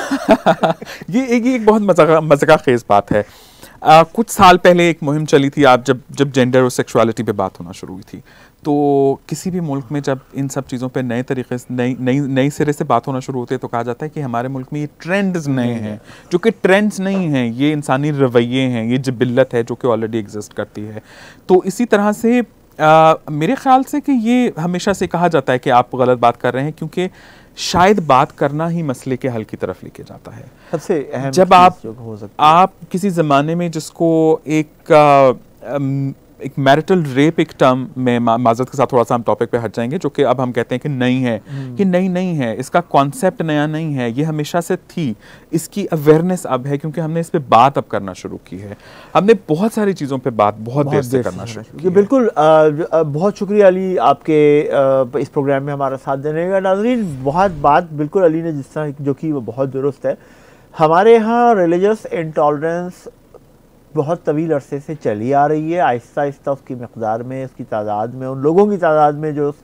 ये एक एक बहुत मज़ा मज़ा खेज़ बात है। आ, कुछ साल पहले एक मुहिम चली थी, आप जब जब जेंडर और सेक्सुअलिटी पे बात होना शुरू हुई थी, तो किसी भी मुल्क में जब इन सब चीज़ों पे नए तरीके से नई नई नई सिरे से बात होना शुरू होती है तो कहा जाता है कि हमारे मुल्क में ये ट्रेंड्स नए हैं, जो कि ट्रेंड्स नहीं हैं, ये इंसानी रवैये हैं, ये जिबिल्लत है जो कि ऑलरेडी एग्जिस्ट करती है। तो इसी तरह से आ, मेरे ख्याल से कि ये हमेशा से कहा जाता है कि आप गलत बात कर रहे हैं, क्योंकि शायद बात करना ही मसले के हल की तरफ लेके जाता है। सबसे अहम जब आप हो सकता आप किसी ज़माने में जिसको एक आ, एक मैरिटल रेप एक टर्म में, माजरत के साथ थोड़ा सा हम टॉपिक पे हट जाएंगे, जो कि अब हम कहते हैं कि नई है, कि नई नहीं है, इसका कॉन्सेप्ट नया नहीं है, ये हमेशा से थी, इसकी अवेयरनेस अब है क्योंकि हमने इस पे बात अब करना शुरू की है, हमने बहुत सारी चीज़ों पे बात बहुत देर से करना शुरू की। बिल्कुल, बहुत शुक्रिया अली आपके आ, इस प्रोग्राम में हमारा साथ देने का। नाज़रीन, बहुत बात बिल्कुल अली ने जिस तरह जो की वो बहुत दुरुस्त है। हमारे यहाँ रिलीजियस इंटॉलरेंस बहुत तवील अरसे से चली आ रही है, आहिस्ता आहिस्ता उसकी मकदार में, उसकी तादाद में, उन लोगों की तादाद में जो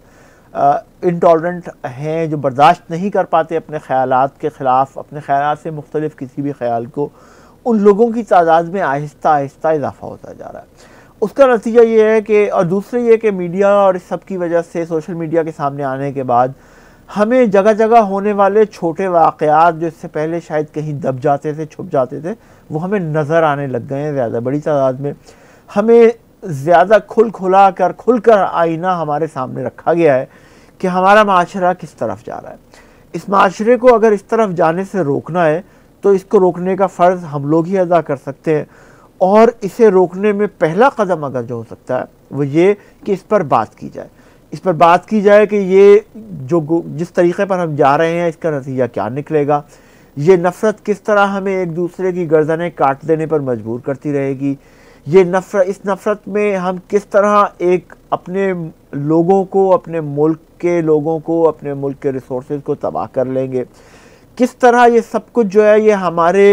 इंटॉलरेंट हैं, जो बर्दाश्त नहीं कर पाते अपने ख़यालात के ख़िलाफ़, अपने ख़यालात से मुख्तलिफ किसी भी ख़याल को, उन लोगों की तादाद में आहिस्ता आहिस्ता इजाफ़ा होता जा रहा है। उसका नतीजा ये है कि, और दूसरे ये कि मीडिया और इस सब की वजह से, सोशल मीडिया के सामने आने के बाद हमें जगह जगह होने वाले छोटे वाक़यात जो इससे पहले शायद कहीं दब जाते थे, छुप जाते थे, वो हमें नज़र आने लग गए हैं ज़्यादा बड़ी तादाद में। हमें ज़्यादा खुल खुला कर खुल कर आईना हमारे सामने रखा गया है कि हमारा माशरा किस तरफ जा रहा है। इस माशरे को अगर इस तरफ जाने से रोकना है तो इसको रोकने का फ़र्ज़ हम लोग ही अदा कर सकते हैं, और इसे रोकने में पहला कदम अगर जो हो सकता है वो ये कि इस पर बात की जाए, इस पर बात की जाए कि ये जो जिस तरीक़े पर हम जा रहे हैं इसका नतीजा क्या निकलेगा, ये नफ़रत किस तरह हमें एक दूसरे की गर्दनें काट देने पर मजबूर करती रहेगी, ये नफ़रत, इस नफ़रत में हम किस तरह एक अपने लोगों को, अपने मुल्क के लोगों को, अपने मुल्क के रिसोर्सेज को तबाह कर लेंगे, किस तरह ये सब कुछ जो है ये हमारे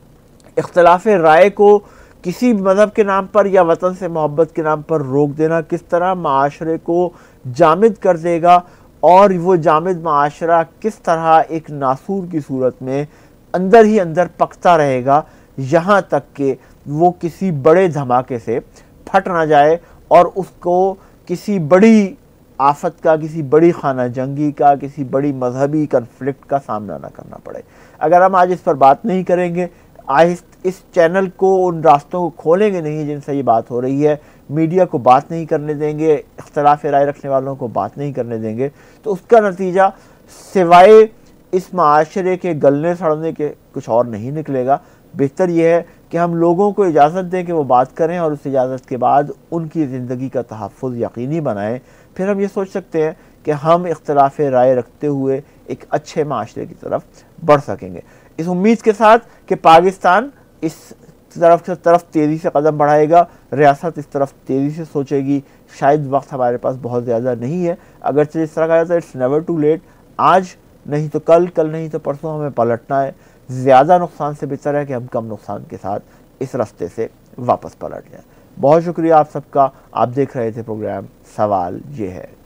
इख्तलाफ राय को किसी मज़हब के नाम पर या वतन से मोहब्बत के नाम पर रोक देना किस तरह माशरे को जामिद कर देगा और वो जामिद माशरा किस तरह एक नासूर की सूरत में अंदर ही अंदर पकता रहेगा, यहाँ तक कि वो किसी बड़े धमाके से फट ना जाए और उसको किसी बड़ी आफत का, किसी बड़ी खाना जंगी का, किसी बड़ी मजहबी कन्फ्लिक्ट का सामना ना करना पड़े। अगर हम आज इस पर बात नहीं करेंगे, आज इस चैनल को, उन रास्तों को खोलेंगे नहीं जिनसे ये बात हो रही है, मीडिया को बात नहीं करने देंगे, इख्तलाफ राय रखने वालों को बात नहीं करने देंगे, तो उसका नतीजा सिवाय इस माशरे के गलने सड़ने के कुछ और नहीं निकलेगा। बेहतर यह है कि हम लोगों को इजाज़त दें कि वो बात करें और उस इजाज़त के बाद उनकी ज़िंदगी का तहफ़्फ़ुज़ यकीनी बनाएं। फिर हम ये सोच सकते हैं कि हम इख्तलाफ राय रखते हुए एक अच्छे माशरे की तरफ बढ़ सकेंगे। इस उम्मीद के साथ कि पाकिस्तान इस तरफ से तरफ तेज़ी से कदम बढ़ाएगा, रियासत इस तरफ तेज़ी से सोचेगी। शायद वक्त हमारे पास बहुत ज़्यादा नहीं है, अगरचे इस तरह कहा जाता है इट्स नेवर टू लेट। आज नहीं तो कल, कल नहीं तो परसों हमें पलटना है। ज़्यादा नुकसान से बेहतर है कि हम कम नुकसान के साथ इस रास्ते से वापस पलट जाएं। बहुत शुक्रिया आप सबका। आप देख रहे थे प्रोग्राम सवाल ये है।